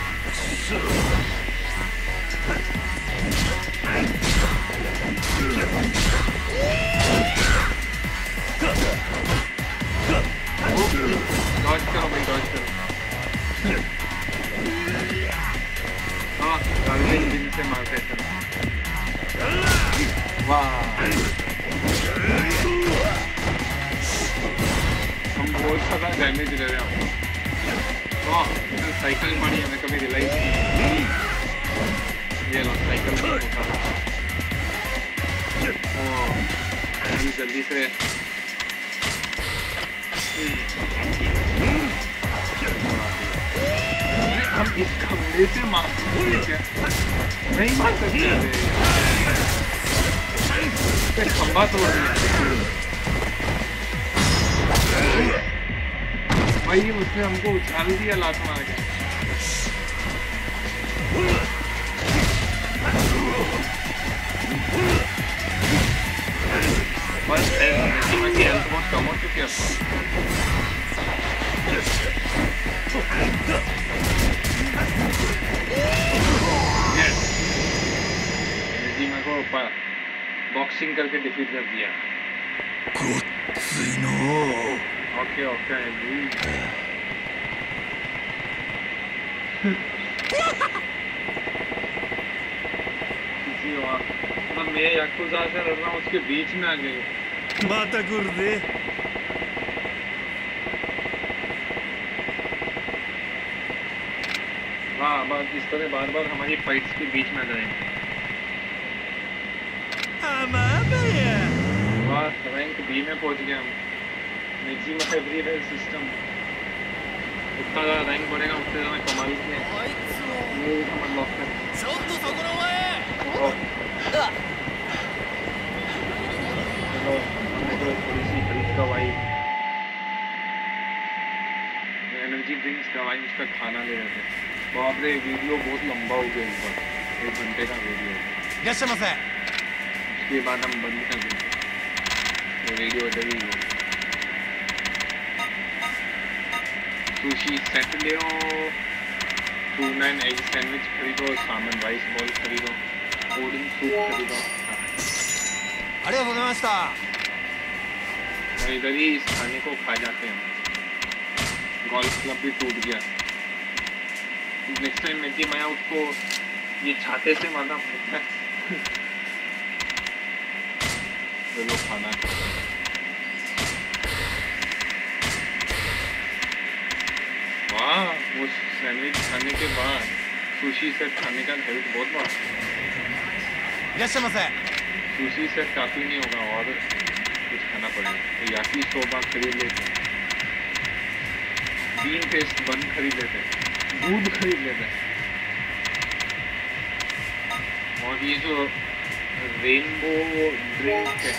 डॉज करो भाई डॉज करो। हाँ गार्लिंग दिन से मारते थे। वाह हम बहुत ज़्यादा डैमेज ले रहे हैं। वाह साइकिल पड़ी हमें कभी रिलाइज नहीं। ये लो साइकिल होता था। हम जल्दी से हम इस खंभे से मार सकते क्या? नहीं मार सकते। खंभा तोड़ दिया भाई उसने हमको उछाल दिया लात मार के। बस मेजिमा की हेल्थ बहुत कम हो चुकी है। मेजिमा को बॉक्सिंग करके डिफीट कर दिया। ओके ओके किसी और मतलब मैं याकुजा से लड़ रहा हूँ उसके बीच में आ गए। माता गुर्दे हाँ बस इस तरह बार बार हमारी फाइट्स के बीच में आ जाएंगे। बस रैंक बी में पहुंच गए हम। मेजिमा एवरीवेयर सिस्टम उतना ज़्यादा रैंक बढ़ेगा उतने ज़्यादा कमाल के मूव हम अनलॉक करें। चलो हमने तो थोड़ी सी ड्रिंक दवाई एनर्जी ड्रिंक्स दवाई उसका खाना ले रहे थे। बाप रे वीडियो बहुत लंबा हो गया इस बार एक घंटे का वीडियो। उसके बाद हम बंद कर देंगे तो वीडियो इधर ही हो। सुशी सेट ले टू नाइन एग सैंडविच खरीदो, सामन राइस बॉल खरीदो, ओडिन सूप खरीदो। और इधर ही इस खाने को खा जाते हैं। गोल्फ क्लब भी टूट गया। नेक्स्ट टाइम मैं मैं उसको ये छाते से मारना पड़ता है। तो लोग खाना वाह, वो सैंडविच खाने के बाद सुशी सेट खाने का हेल्थ बहुत बढ़ा। सुशी सेट काफी नहीं होगा और कुछ खाना पड़ेगा। तो याकी सोबा खरीद लेते हैं, बीन पेस्ट बन खरीद लेते हैं, दूध खरीद लेते हैं। और ये जो रेनबो ड्रिंक है,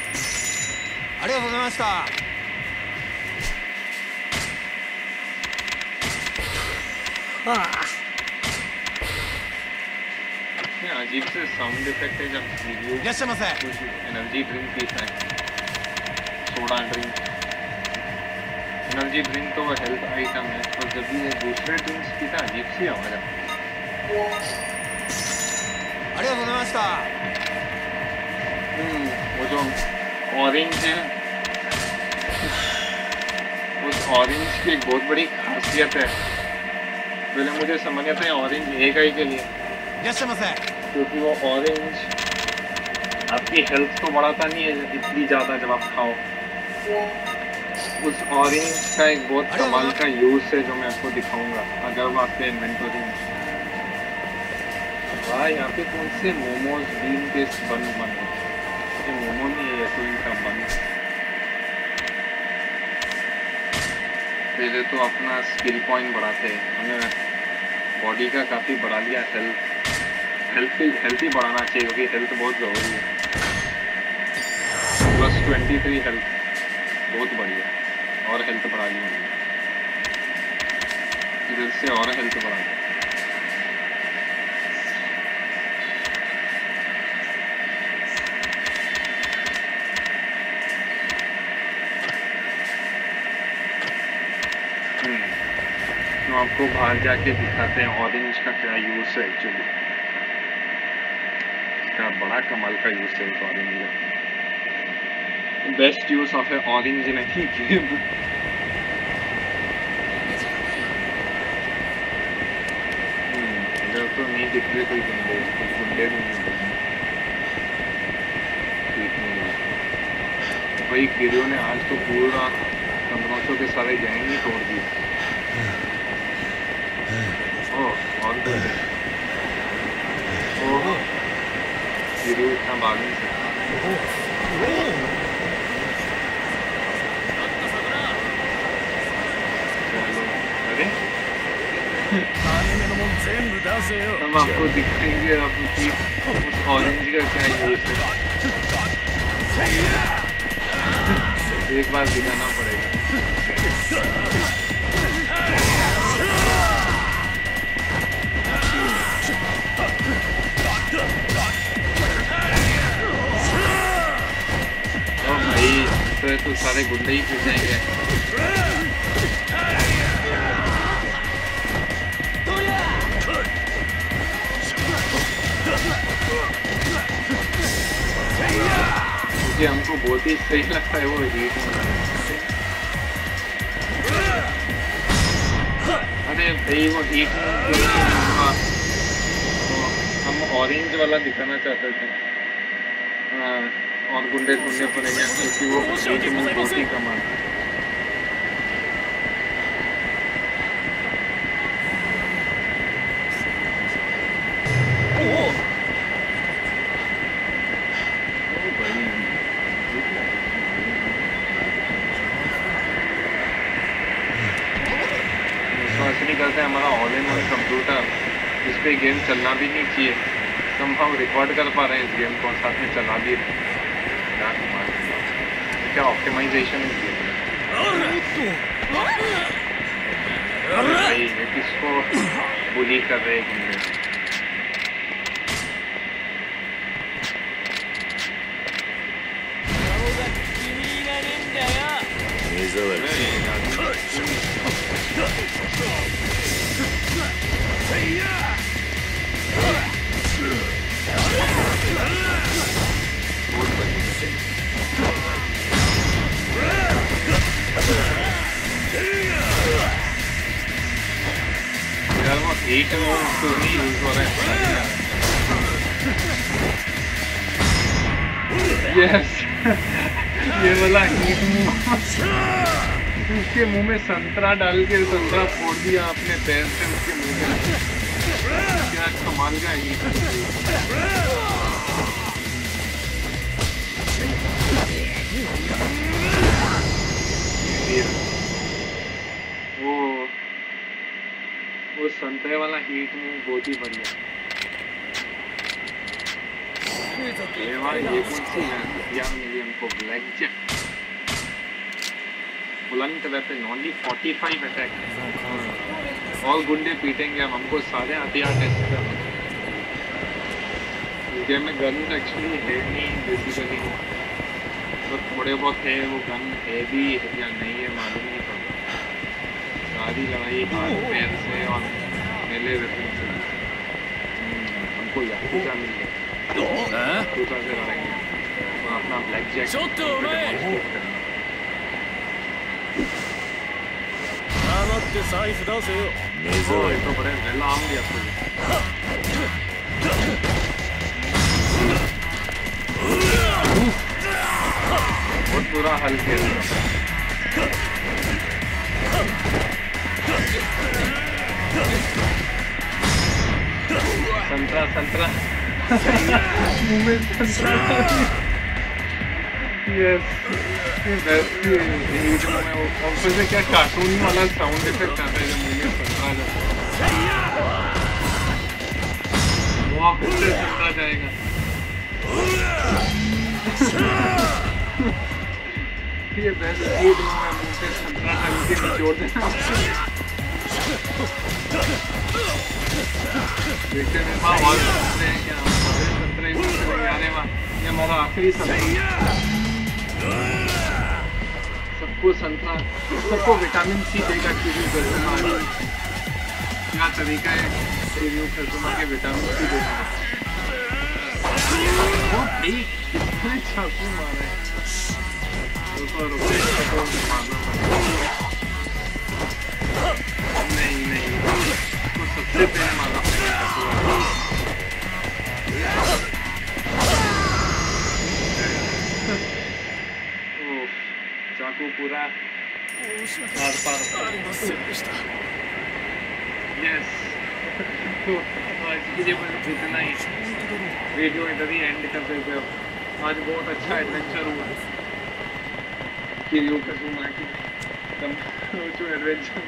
अजीब से साउंड इफेक्ट है जब वीडियो एनर्जी ड्रिंक पीता है, सोडा ड्रिंक। एनर्जी ड्रिंक तो हेल्थ आइटम है, और जब भी ये दूसरे ड्रिंक्स पीता है अजीब सी आवाज आती है। हम्म, वो जो ऑरेंज है, उस ऑरेंज की एक बहुत बड़ी खासियत है। पहले मुझे समझ आता है ऑरेंज एक ही के लिए, क्योंकि वो ऑरेंज आपकी हेल्थ तो बढ़ाता नहीं है इतनी ज़्यादा जब आप खाओ। उस ऑरेंज का एक बहुत कमाल का यूज़ है जो मैं आपको दिखाऊंगा अगर वो आपके इन्वेंटरी में। वाह, यहाँ पे कौन से मोमोज बीन पेस्ट बन बन ये मोमो नहीं है, तो इनका बन। पहले तो अपना स्किल पॉइंट बढ़ाते हैं, हमने बॉडी का काफ़ी बढ़ा लिया। हेल्थ हेल्थ हेल्थ ही बढ़ाना चाहिए क्योंकि हेल्थ बहुत ज़रूरी है। प्लस ट्वेंटी थ्री हेल्थ बहुत बढ़िया, और हेल्थ बढ़ा ली हमने इधर से, और हेल्थ बढ़ा ली। तो आपको बाहर जाके दिखाते हैं ऑरेंज का क्या यूज़ है। एक्चुअली इसका बड़ा कमाल का यूज़ है ऑरेंज का। बेस्ट यूज़ ऑफ है ऑरेंज नहीं गेम। इधर तो नहीं दिख रहे कोई गुंडे, कुछ गुंडे भी नहीं भाई। किरियो ने आज तो पूरा पंद्रह सौ के सारे गैंग ही तोड़ दिए। ओह, और गुंडे। ओह, किरियो इतना भाग नहीं सकता। अरे हम आपको दिखाएंगे अब कि उस ऑरेंज का क्या यूज़ है। एक बार दिखाना पड़ेगा। ओ भाई, तो ये तो सारे गुंडे ही फिर जाएंगे। क्योंकि हमको बहुत ही सही लगता है वो हीट। अरे भाई वो हीट तो हम ऑरेंज वाला दिखाना चाहते थे। हाँ, और गुंडे ढूंढने पड़ेंगे क्योंकि वो हीट में बहुत ही कम आता है। करते हैं हमारा ऑल इन वन कंप्यूटर, इस पे गेम चलना भी नहीं चाहिए, तो हम रिकॉर्ड कर पा रहे हैं इस गेम को, साथ में चला भी रहे। क्या कमाल, क्या ऑप्टिमाइजेशन है गेम में। भाई ये किसको बुली कर रहे हैं गुंडे। हीट में तो नहीं यूज हो रहा है। यस ये वाला हीट मूव, उसके मुंह में संतरा डाल के संतरा फोड़ दिया अपने पैर से उसके मुंह में। क्या कमाल का हीट। वो वो संतरे वाला हीट मूव बहुत ही बढ़िया। ये वाला ये कौन सी है? यार मिली हमको ब्लैक जैक। बुलंद वेपन ओनली पैंतालीस अटैक। और गुंडे पीटेंगे हम, हमको सारे हथियार टेस्ट करने। इस गेम में गन एक्चुअली है नहीं बेसिकली, तो थोड़े बहुत है। वो गन है भी या नहीं है मालूम नहीं पड़ता। सारी लड़ाई हाथ पैर से और मेले वेपन से। हमको याकुजा मिल गया, याकुजा से लड़ाएंगे और अपना ब्लैक जैक डेमोन्स्ट्रेट करना। 黙って財布出せよ。 ओ ये तो बड़े वेला आम गया आपको। बहुत बुरा हल किया। संतरा संतरा मुंह में संतरा। यस ये बेस्ट हीट में वो ऑफिस से क्या कार्टून वाला साउंड इफेक्ट आता है जब मुंह में संतरा जाता है। वो ऑफिस से संतरा जाएगा। ये बेस्ट हीट में मुंह से संतरा डाल के निचोड़ देना। देखते हैं वहाँ और संतरे हैं क्या? सारे संतरे ही चले आ रहे हैं वहाँ। ये हमारा आखिरी संतरा। सबको संतरा, सबको विटामिन सी देगा किरियो कज़ुमा। क्या तरीका है किरियो कज़ुमा के विटामिन सी देने का? वो भाई कितने चाकू मारे। रुको रुको इसको मारना पड़ेगा। नहीं नहीं तो सबसे पहले मारना पड़ेगा। चाकू पूरा आर पार। यस तो आज के लिए बस इतना ही। वीडियो इधर ही एंड कर देते हो। आज बहुत अच्छा एडवेंचर हुआ किरियो कज़ुमा की कमरोचो एडवेंचर।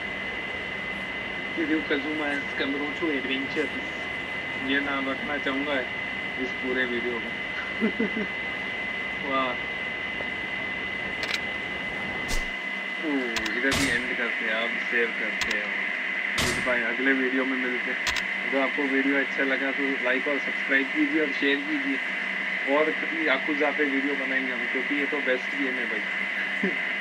किरियो कज़ुमा कमरोचो एडवेंचर, ये नाम रखना चाहूँगा इस पूरे वीडियो का। वाह इधर भी एंड करते हैं, आप सेव करते हैं। गुड बाय, अगले वीडियो में मिलते हैं। अगर आपको वीडियो अच्छा लगा तो लाइक और सब्सक्राइब कीजिए और शेयर कीजिए। और याकुजा पे वीडियो बनाएंगे हम, क्योंकि ये तो बेस्ट गेम है भाई।